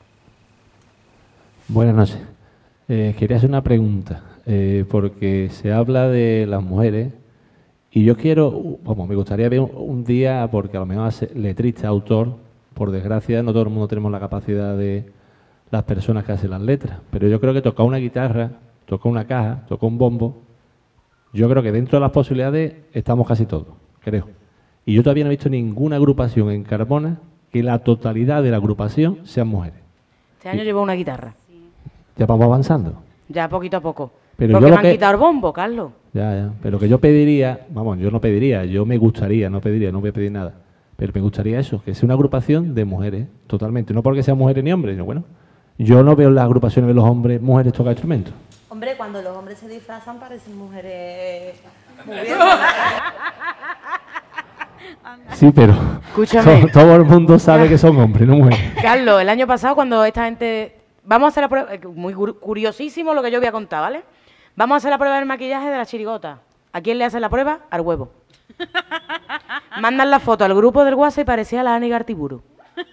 Buenas noches. Quería hacer una pregunta, porque se habla de las mujeres y yo quiero, me gustaría ver un día, porque a lo mejor letrista, autor, por desgracia no todo el mundo tenemos la capacidad de las personas que hacen las letras, pero yo creo que tocar una guitarra, tocar una caja, tocar un bombo, yo creo que dentro de las posibilidades estamos casi todos, creo. Y yo todavía no he visto ninguna agrupación en Carmona que la totalidad de la agrupación sean mujeres. Este año llevo una guitarra. Ya vamos avanzando. Ya poquito a poco. Pero porque yo me lo han que- quitado el bombo, Carlos. Ya. Pero que yo pediría, yo no pediría, yo me gustaría, no pediría, no voy a pedir nada. Pero me gustaría eso, que sea una agrupación de mujeres, totalmente. No porque sean mujeres ni hombres, sino bueno. Yo no veo en las agrupaciones de los hombres, mujeres tocar instrumentos. Hombre, cuando los hombres se disfrazan parecen mujeres muy bien. Sí, pero Escúchame. todo el mundo sabe que son hombres, no mujeres. Carlos, el año pasado cuando esta gente... Vamos a hacer la prueba... Muy curiosísimo lo que yo voy a contar, ¿vale? Vamos a hacer la prueba del maquillaje de la chirigota. ¿A quién le hacen la prueba? Al huevo. Mandan la foto al grupo del WhatsApp y parecía la Ani Gartiburu.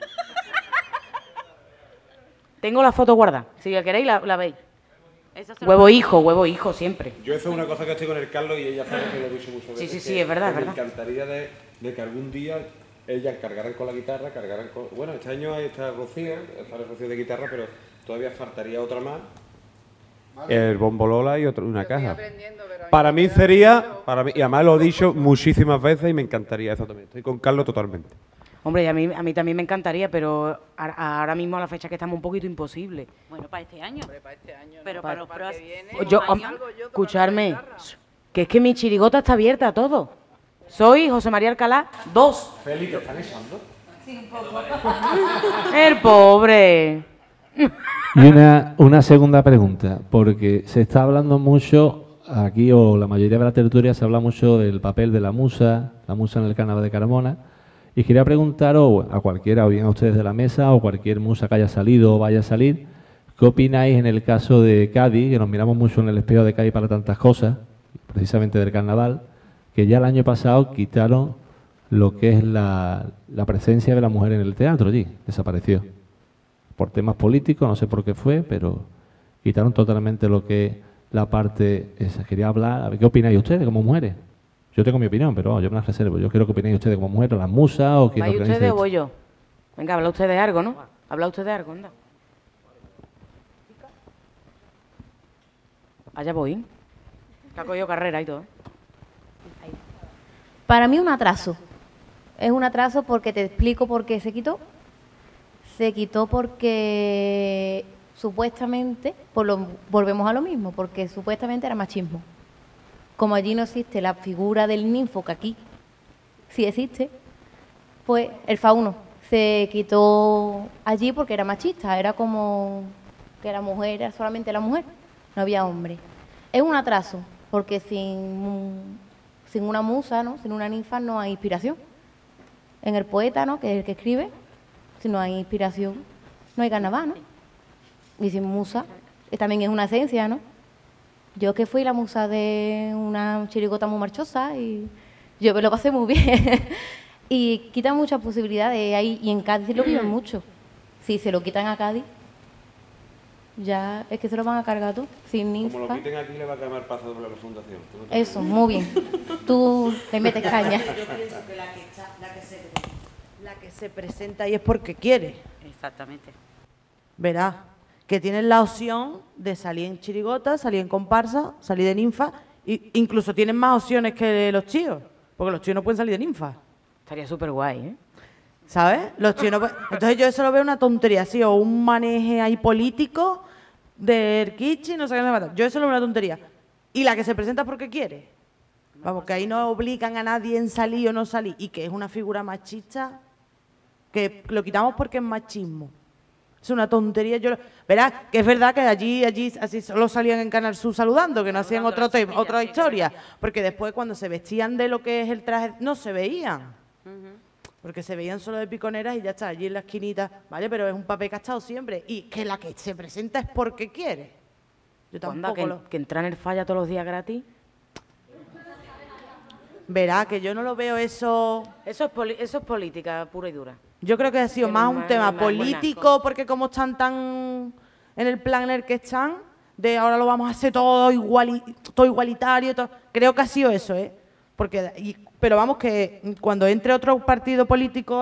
Tengo la foto guardada. Si la queréis, la veis. Huevo hijo, siempre. Yo eso es una cosa que estoy con el Carlos y ella sabe que lo he dicho muchas veces. Sí, es verdad, que es me verdad. encantaría de que algún día ellas cargaran con la guitarra, cargaran con... Bueno, este año está Rocío de guitarra, pero todavía faltaría otra más. El bombolola y una caja. Para mí sería, y además lo he dicho muchísimas veces y me encantaría eso también. Estoy con Carlos totalmente. Hombre, y a mí también me encantaría, pero ahora mismo a la fecha que estamos un poquito imposible. Bueno, para este año. Pero Para- para los próximos Yo, años... escucharme, que es que mi chirigota está abierta a todo. Soy José María Alcalá 2. Félix, ¿te están echando? Sí, un poco. El pobre. Y una segunda pregunta, porque se está hablando mucho aquí, o la mayoría de la tertulia se habla mucho del papel de la musa en el carnaval de Carmona. Y quería preguntaros a cualquiera, o bien a ustedes de la mesa, o cualquier musa que haya salido o vaya a salir, ¿qué opináis en el caso de Cádiz, que nos miramos mucho en el espejo de Cádiz para tantas cosas, precisamente del carnaval, que ya el año pasado quitaron lo que es la presencia de la mujer en el teatro allí, desapareció. Por temas políticos, no sé por qué fue, pero quitaron totalmente lo que es la parte esa. Quería hablar, a ver, ¿qué opináis ustedes como mujeres? Yo tengo mi opinión, pero yo me la reservo. Yo quiero que opinéis ustedes como mujeres, las musas o quien ¿Vais organice ustedes o esto. voy yo? Venga, habla usted de algo, ¿no? Habla usted de algo, anda. Allá voy. Que ha cogido carrera y todo. Para mí un atraso. Es un atraso porque te explico por qué se quitó. Se quitó porque supuestamente, volvemos a lo mismo, porque supuestamente era machismo. Como allí no existe la figura del ninfo, que aquí sí existe, pues el fauno se quitó allí porque era machista, era como que la mujer era solamente la mujer, no había hombre. Es un atraso, porque sin una musa, ¿no? Sin una ninfa no hay inspiración. En el poeta, ¿no? Que es el que escribe, si no hay inspiración, no hay carnaval, ¿no? Y sin musa, también es una esencia, ¿no? Yo que fui la musa de una chirigota muy marchosa y yo me lo pasé muy bien. Y quita muchas posibilidades ahí, y en Cádiz lo viven mucho. Si se lo quitan a Cádiz, ya es que se lo van a cargar todo, sin Como lo ninfa. quiten aquí le va a quemar paso sobre la fundación. ¿Tú no te Eso, muy bien. Tú le metes caña. Yo pienso que la que se presenta ahí es porque quiere. Exactamente. Verás, que tienen la opción de salir en chirigota, salir en comparsa, salir de ninfa, e incluso tienen más opciones que los chíos, porque los chíos no pueden salir de ninfa. Estaría súper guay, ¿eh? ¿Sabes? Los chíos no pueden... Entonces yo eso lo veo una tontería, así, o un maneje ahí político del kitchen, no sé qué me mata. Yo eso lo veo una tontería. Y la que se presenta porque quiere. Vamos, que ahí no obligan a nadie en salir o no salir, y que es una figura machista, que lo quitamos porque es machismo. Es una tontería. Verás, que es verdad que allí así solo salían en Canal Sur saludando, que no hacían otra historia. Porque después cuando se vestían de lo que es el traje, no se veían. Porque se veían solo de piconeras y ya está, allí en la esquinita, ¿vale? Pero es un papel que ha estado siempre. Y que la que se presenta es porque quiere. Yo Anda, tampoco que entrar en el falla todos los días gratis. Verá, que yo no lo veo eso... Eso es política pura y dura. Yo creo que ha sido Que más no un más- tema no más buena político, porque como están tan en el plan en el que están, de ahora lo vamos a hacer todo todo igualitario, todo. Creo que ha sido eso, ¿eh? Pero vamos, que cuando entre otro partido político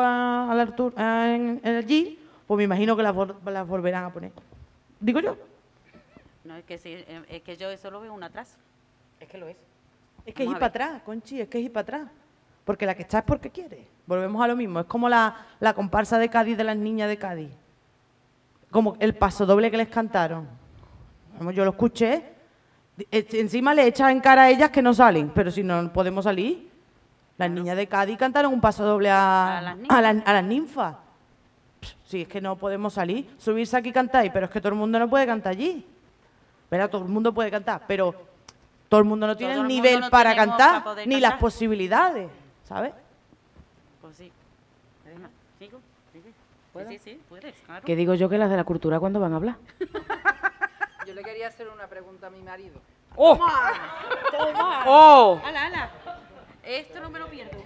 allí, pues me imagino que las volverán a poner. Digo yo. No, es que, sí, es que yo eso lo veo un atraso. Es que lo es. Es que es Vamos ir a para atrás, Conchi, es que es ir para atrás. Porque la que está es porque quiere. Volvemos a lo mismo. Es como la comparsa de Cádiz de las niñas de Cádiz. Como el paso doble que les cantaron. Vamos, yo lo escuché. Encima le echan en cara a ellas que no salen. Pero si no podemos salir. Las niñas de Cádiz cantaron un paso doble a las ninfas. Si es que no podemos salir. Subirse aquí y cantar. Pero es que todo el mundo no puede cantar allí. ¿Verdad? Todo el mundo puede cantar. Pero todo el mundo no tiene Todo el el mundo nivel no para tenemos cantar. para poder Ni cantar. las posibilidades. ¿Sabes? Pues sí. ¿Sigo? Sí, sí, puedes, claro. ¿Qué digo yo que las de la cultura cuándo van a hablar? Yo le quería hacer una pregunta a mi marido. ¡Oh! ¡Toma! ¡Oh! ¡Hala, hala! Esto no me lo pierdo.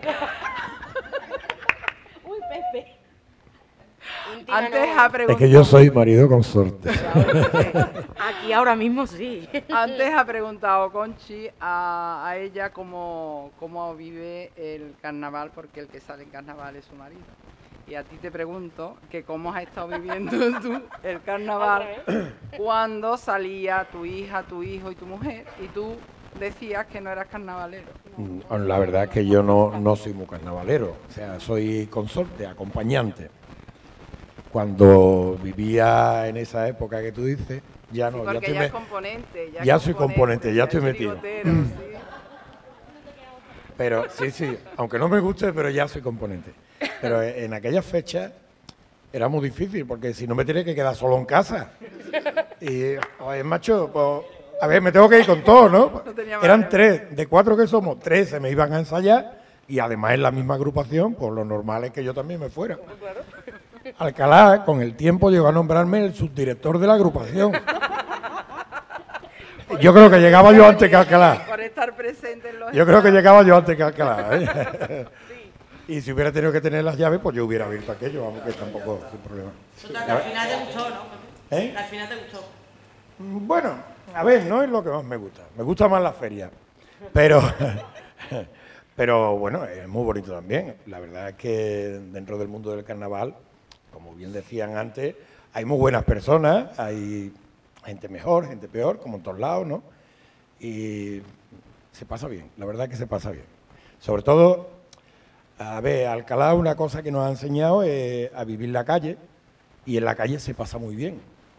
¡Uy, Pepe! Antes ha Es preguntado... que yo soy marido consorte. Aquí ahora mismo sí. Antes ha preguntado Conchi a ella cómo vive el carnaval, porque el que sale en carnaval es su marido. Y a ti te pregunto que cómo has estado viviendo tú el carnaval cuando salía tu hija, tu hijo y tu mujer, y tú decías que no eras carnavalero. La verdad es que yo no soy muy carnavalero, o sea, soy consorte, acompañante. Cuando vivía en esa época que tú dices, ya no, Sí, ya porque estoy ya me- es componente. ya soy componente, ya estoy metido. chirigotero, sí. Pero sí, aunque no me guste, pero ya soy componente. Pero en aquellas fechas era muy difícil, porque si no me tenía que quedar solo en casa. Y, oye, macho, pues, a ver, me tengo que ir con todo, ¿no? No tenía Eran manera. 3, de 4 que somos, 3 se me iban a ensayar, y además en la misma agrupación, pues lo normal es que yo también me fuera. Alcalá, con el tiempo, llegó a nombrarme el subdirector de la agrupación. Yo creo que llegaba yo antes que Alcalá. Por estar presente en los Yo creo que llegaba yo antes que Alcalá. ¿eh? Y si hubiera tenido que tener las llaves, pues yo hubiera abierto aquello, vamos, que tampoco, sin problema. Al final te gustó, ¿no? ¿Eh? Al final te gustó. Bueno, a ver, no es lo que más me gusta. Me gusta más la feria. Pero bueno, es muy bonito también. La verdad es que dentro del mundo del carnaval, como bien decían antes, hay muy buenas personas, hay gente mejor, gente peor, como en todos lados, ¿no? Y se pasa bien, la verdad es que se pasa bien. Sobre todo, a ver, Alcalá una cosa que nos ha enseñado es a vivir la calle, y en la calle se pasa muy bien.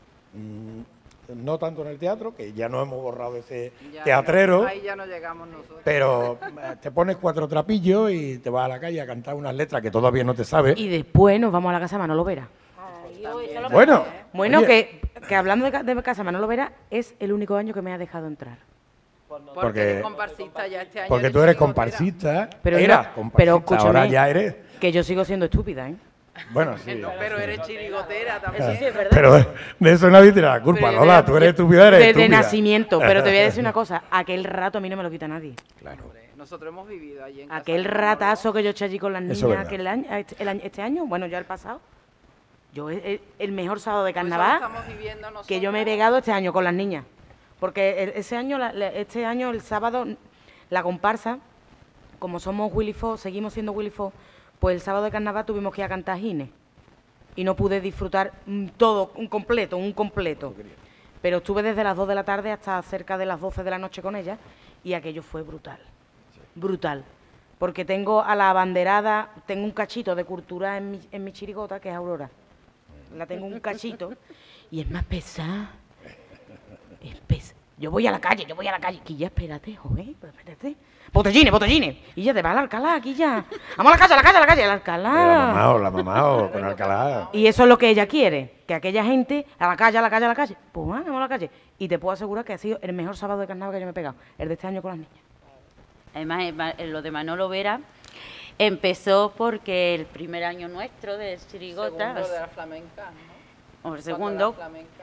No tanto en el teatro, que ya nos hemos borrado de ese Ya teatrero, no, ahí ya no llegamos nosotros. pero te pones 4 trapillos y te vas a la calle a cantar unas letras que todavía no te sabes. Y después nos vamos a la casa de Manolo Vera. Bueno, Bueno, oye, que hablando de casa de Manolo Vera, es el único año que me ha dejado entrar. Porque eres comparsista ya este año. porque tú eres comparsista, Pero eras no, comparsista, pero escúchame, ahora ya eres. Que yo sigo siendo estúpida, ¿eh? Bueno, sí. No, pero eres chirigotera también. Eso sí es verdad. Pero de eso nadie tiene la culpa, Pero Lola, tú eres estúpida, eres Desde estúpida. nacimiento, pero te voy a decir una cosa, aquel rato a mí no me lo quita nadie. Claro. Nosotros hemos vivido allí en Aquel ratazo que yo eché allí con las Eso niñas es aquel año, este año, bueno, ya el pasado. Yo el mejor sábado de Pues eso lo carnaval estamos viviendo nosotros. que yo me he pegado este año con las niñas. Porque ese año, este año, el sábado, la comparsa, como somos Willy Fox, seguimos siendo Willy Fox, pues el sábado de carnaval tuvimos que ir a cantar Gines. Y no pude disfrutar todo, un completo. Pero estuve desde las 2 de la tarde hasta cerca de las 12 de la noche con ella y aquello fue brutal. Brutal. Porque tengo a la abanderada, tengo un cachito de cultura en mi chirigota, que es Aurora. La tengo un cachito y es más pesada. Es pesada. Yo voy a la calle. Que ya espérate, joder, pues espérate. Botellines. Y ya te va al Alcalá, aquí ya. Vamos a la calle, al Alcalá. La mamá con Alcalá. Y eso es lo que ella quiere, que aquella gente, a la calle. Pues vamos a la calle. Y te puedo asegurar que ha sido el mejor sábado de carnaval que yo me he pegado, el de este año con las niñas. Además, lo de Manolo Vera empezó porque el primer año nuestro de chirigota, Segundo de la flamenca, ¿no? o el segundo, Cuando la flamenca.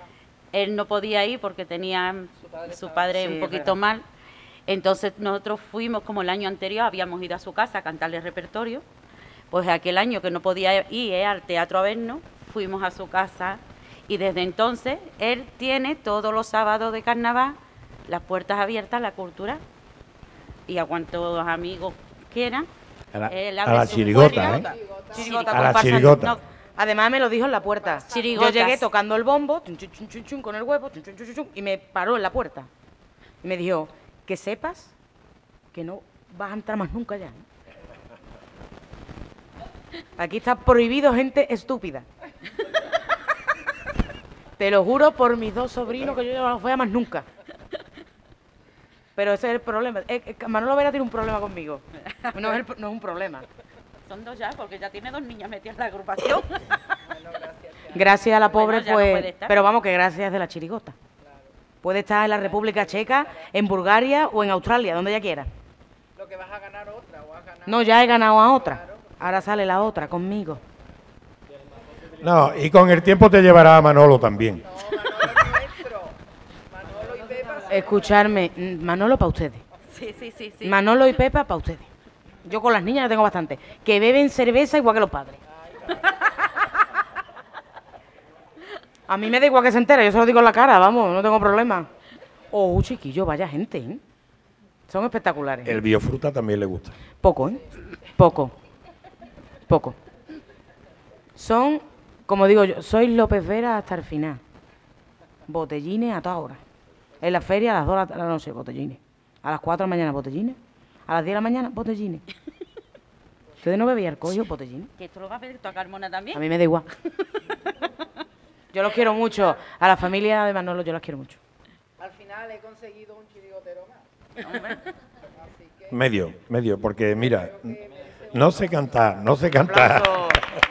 él no podía ir porque tenía su padre Sí, un es poquito verdad. mal. Entonces nosotros fuimos, como el año anterior, habíamos ido a su casa a cantarle repertorio. Pues aquel año que no podía ir al teatro a vernos, fuimos a su casa y desde entonces él tiene todos los sábados de carnaval las puertas abiertas a la cultura y a cuantos amigos quieran. él a abre la su chirigota, puerta. Chirigota, A la comparsa, chirigota. no. Además me lo dijo en la puerta. Chirigotas. Yo llegué tocando el bombo, chun, chun, chun, chun, chun, con el huevo, chun, chun, chun, chun, chun, y me paró en la puerta. Y me dijo, que sepas que no vas a entrar más nunca ya. Aquí está prohibido gente estúpida. Te lo juro por mis dos sobrinos que yo no los voy a más nunca. Pero ese es el problema. Manolo Vera tiene un problema conmigo. No es un problema. Son dos ya, porque ya tiene 2 niñas metidas en la agrupación. Gracias a la pobre, Bueno, ya no pues. puede estar. Pero vamos, que gracias es de la chirigota. Puede estar en la República Checa, en Bulgaria o en Australia, donde ella quiera. Lo que vas a ganar otra o has ganado. No, ya he ganado a otra. Ahora sale la otra conmigo. No, y con el tiempo te llevará a Manolo también. Escucharme, Manolo para ustedes. Sí, sí, sí, sí. Manolo y Pepa para ustedes. Yo con las niñas ya tengo bastante. Que beben cerveza igual que los padres. A mí me da igual que se entere, yo se lo digo en la cara, vamos, no tengo problema. Oh, chiquillo, vaya gente, ¿eh? Son espectaculares. El biofruta también le gusta. Poco, ¿eh? Poco. Poco. Son, como digo yo, soy López Vera hasta el final. Botellines a toda hora. En la feria a las 2 de la noche, botellines. A las 4 de la mañana, botellines. A las 10 de la mañana, botellines. ¿Ustedes no bebían alcohol, yo, botellines? Que esto lo va a pedir tú a Carmona también. A mí me da igual. Yo los quiero mucho. A la familia de Manolo yo las quiero mucho. Al final he conseguido un chirigotero más. Medio, porque mira, no sé cantar, no sé cantar. Ha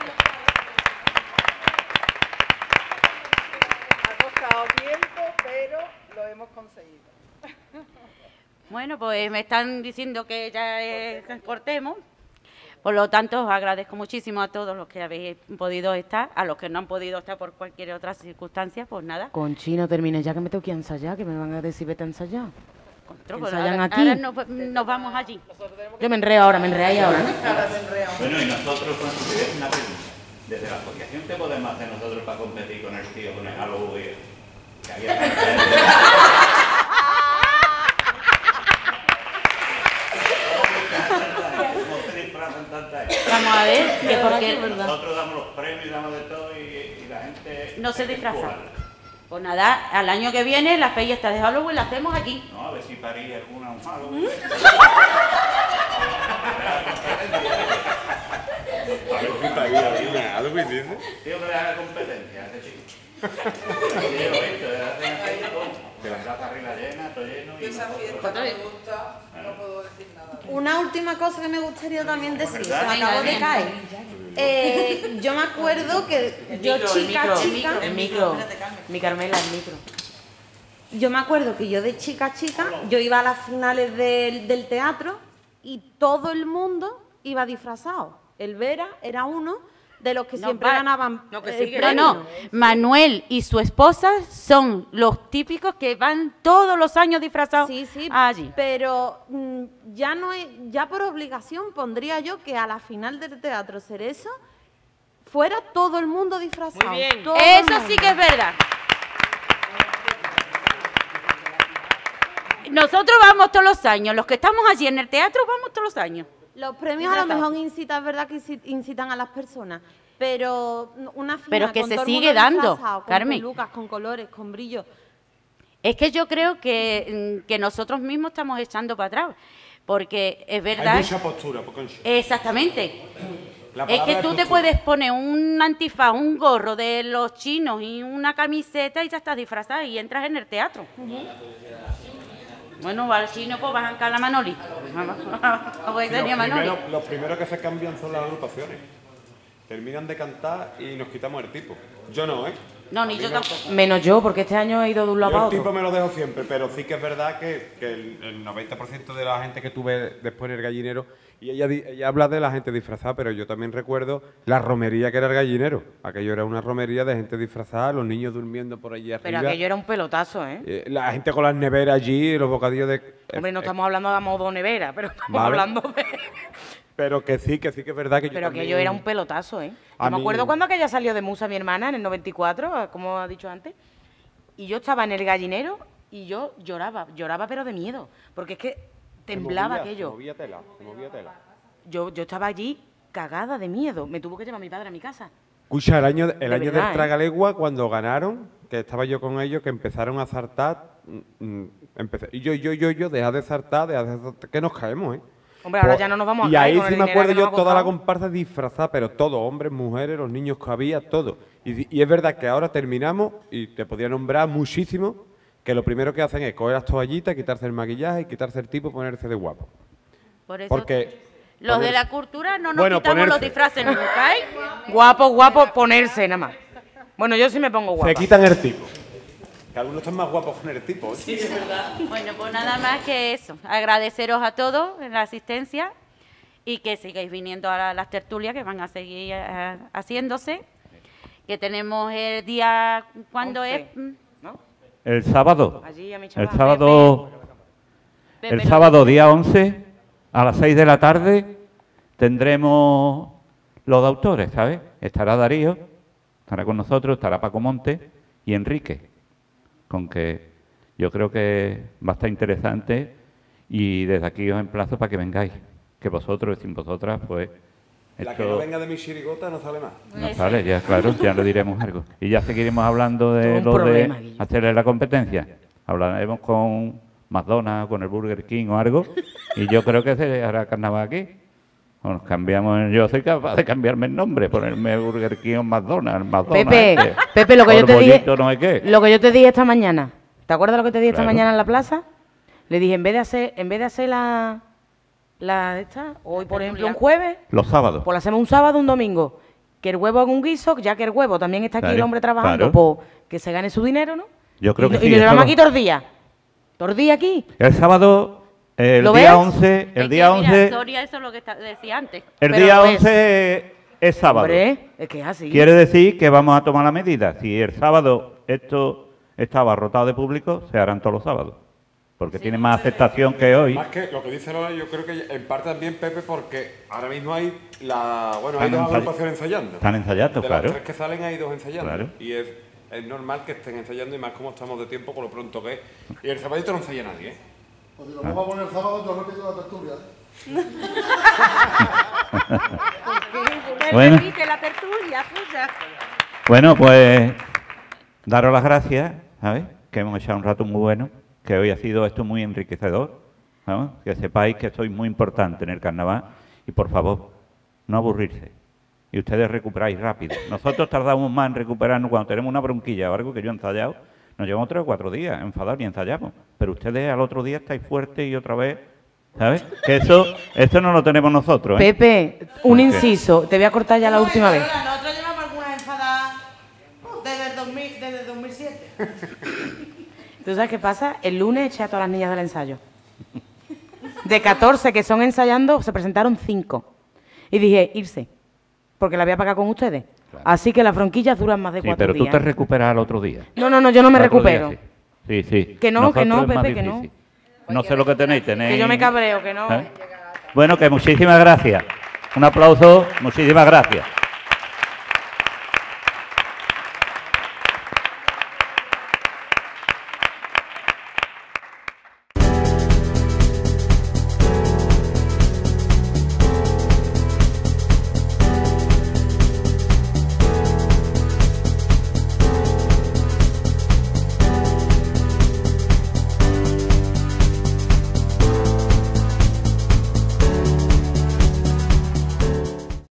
costado tiempo, pero lo hemos conseguido. Bueno, pues me están diciendo que ya cortemos. Por lo tanto, os agradezco muchísimo a todos los que habéis podido estar, a los que no han podido estar por cualquier otra circunstancia, pues nada. Conchi, no termines ya que me tengo que ir a ensayar, que me van a decir vete a ensayar. Pues Ensayan ahora, aquí. ahora nos vamos allí. Yo me enreo ahora, me enreáis ahora, ¿no? Bueno, y nosotros, una pregunta. Desde la asociación, ¿qué podemos hacer nosotros para competir con el tío, con el Halloween? Que había Vamos a ver, que porque nosotros damos los premios, damos de todo y la gente no se disfraza. Pues nada, al año que viene la fiesta de Halloween la hacemos aquí. No, a ver si París alguna un Halloween. Tío, que le haga competencia a este chico. De la plaza arriba llena, todo lleno. Y Esa fiesta me gusta, no puedo decir nada. Una última cosa que me gustaría también decir, se me Venga, acabó de venga. caer. Yo me acuerdo que yo chica, el micro. Mi Carmela, el micro. yo me acuerdo que yo de chica, yo iba a las finales del teatro y todo el mundo iba disfrazado. El Vera era uno de los que siempre ganaban No, no. Manuel y su esposa son los típicos que van todos los años disfrazados allí. Pero ya no es, ya por obligación pondría yo que a la final del Teatro Cerezo fuera todo el mundo disfrazado. Muy bien. Todo el Eso mundo. sí que es verdad. Nosotros vamos todos los años, los que estamos allí en el teatro vamos todos los años. Los premios a lo mejor incitan, es verdad que incitan a las personas, pero una final Pero que con se todo el sigue mundo dando, disfrazado, con Carmen. pelucas, con colores, con brillo. Es que yo creo que nosotros mismos estamos echando para atrás, porque es verdad. Hay mucha postura, Conchi. Exactamente. La Es que palabra tú te postura. puedes poner un antifaz, un gorro de los chinos y una camiseta y ya estás disfrazada y entras en el teatro. Bueno, va al chino, pues vas a arrancar la Manoli. Los primeros que se cambian son las agrupaciones. Terminan de cantar y nos quitamos el tipo. Yo no, ¿eh? No, ni yo tampoco. Menos yo, porque este año he ido de un lado Yo a el otro. tipo me lo dejo siempre, pero sí que es verdad que el 90% de la gente que tuve después en el gallinero Y ella habla de la gente disfrazada, pero yo también recuerdo la romería que era el gallinero. Aquello era una romería de gente disfrazada, los niños durmiendo por allí arriba. Pero aquello era un pelotazo, ¿eh? La gente con las neveras allí, los bocadillos de... Hombre, no estamos hablando de modo nevera, pero estamos Vale. hablando de... Pero que sí es verdad que yo Pero también... aquello era un pelotazo, ¿eh? A Yo me mí- acuerdo cuando aquella salió de Musa, mi hermana, en el 94, como ha dicho antes, y yo estaba en el gallinero y yo lloraba pero de miedo, porque es que temblaba aquello. Se movía tela. Yo estaba allí cagada de miedo, me tuvo que llevar mi padre a mi casa. Escucha, el año verdad, del Tragalegua, cuando ganaron, que estaba yo con ellos, que empezaron a zartar, y yo, deja de zartar, que nos caemos, ¿eh? Hombre, ahora ya no nos vamos a Y caer ahí con el sí me dinero acuerdo que nos yo ha toda la costado. comparsa disfrazada, pero todo, hombres, mujeres, los niños que había, todo. Y es verdad que ahora terminamos, y te podría nombrar muchísimo, que lo primero que hacen es coger las toallitas, quitarse el maquillaje, quitarse el tipo y ponerse de guapo. Por eso Porque... los de la cultura no nos Bueno, quitamos los ponerse. disfraces nunca, ¿eh? Guapo, ponerse nada más. Bueno, yo sí me pongo guapa. Se quitan el tipo. Que algunos están más guapos con el tipo. Sí, es verdad. Bueno, pues nada más que eso. Agradeceros a todos la asistencia y que sigáis viniendo a las tertulias que van a seguir haciéndose. Que tenemos el día, ¿cuándo 11, es? ¿no? El sábado. Allí a mi El chaval. sábado, Pepe, el sábado día 11, a las 6 de la tarde, tendremos los de autores, ¿sabes? Estará Darío, estará con nosotros, estará Paco Monte y Enrique, con que yo creo que va a estar interesante y desde aquí os emplazo para que vengáis, que vosotros y sin vosotras, pues... La que no venga de mi chirigota no sale más. No sale, ya claro, ya le diremos algo. Y ya seguiremos hablando de Todo un lo problema, de Guillo. hacerle la competencia. Hablaremos con McDonald's, con el Burger King o algo, y yo creo que se hará carnaval aquí. O nos cambiamos, yo soy capaz de cambiarme el nombre, ponerme Burger King o McDonald's. Pepe, lo que yo te dije, Orbollito, no sé qué. lo que yo te dije esta mañana. ¿Te acuerdas lo que te dije esta Claro. mañana en la plaza? Le dije, en vez de hacer la esta, hoy por ejemplo un jueves, Los sábados. pues la hacemos un sábado, un domingo. Que el huevo haga un guiso, ya que el huevo también está aquí Claro, el hombre trabajando, claro. pues que se gane su dinero, ¿no? Yo creo y, que y sí. nos eso llevamos lo- aquí todos los días. Todos los días aquí. El sábado, el ¿Lo día ves? 11, el Es día que, mira, 11, Soria, eso es lo que decía antes. el Pero día lo ves. 11 es sábado. Hombre, es que es así. Quiere decir que vamos a tomar la medida. Si el sábado esto estaba rotado de público, se harán todos los sábados. Porque tiene más aceptación que hoy. Más que lo que dice Lola, yo creo que en parte también, Pepe, porque ahora mismo hay hay Están dos ensay- agrupaciones ensayando. están ensayando, de claro. las tres que salen hay dos ensayando. Claro. Y es normal que estén ensayando y más como estamos de tiempo con lo pronto que es. Y el sabadito no ensaya nadie, ¿eh? Pues si lo vamos a poner el sábado, yo repito la tertulia. Bueno. Repite la tertulia, suya. Bueno, pues daros las gracias, ¿sabes? Que hemos echado un rato muy bueno, que hoy ha sido esto muy enriquecedor, ¿no? Que sepáis que sois muy importante en el carnaval y por favor, no aburrirse. Y ustedes recuperáis rápido. Nosotros tardamos más en recuperarnos cuando tenemos una bronquilla o algo que yo he ensayado. Nos llevamos 3 o 4 días enfadados y ensayamos. Pero ustedes al otro día estáis fuertes y otra vez, ¿sabes? Que eso no lo tenemos nosotros, ¿eh? Pepe, un ¿Por qué? inciso. Te voy a cortar ya la última vez. Nosotros llevamos algunas enfadadas desde el 2007. ¿Tú sabes qué pasa? El lunes eché a todas las niñas del ensayo. De 14 que son ensayando, se presentaron 5. Y dije, irse, porque la voy a pagar con ustedes. Así que las bronquillas duran más de Sí, 4 pero días. tú te recuperas al otro día. No, yo no me Al otro día, recupero. Sí, sí. Que no, Nosotros que no, es más Pepe, que no. difícil. No sé lo que tenéis. Que yo me cabreo, que no. Bueno, que muchísimas gracias. Un aplauso, muchísimas gracias.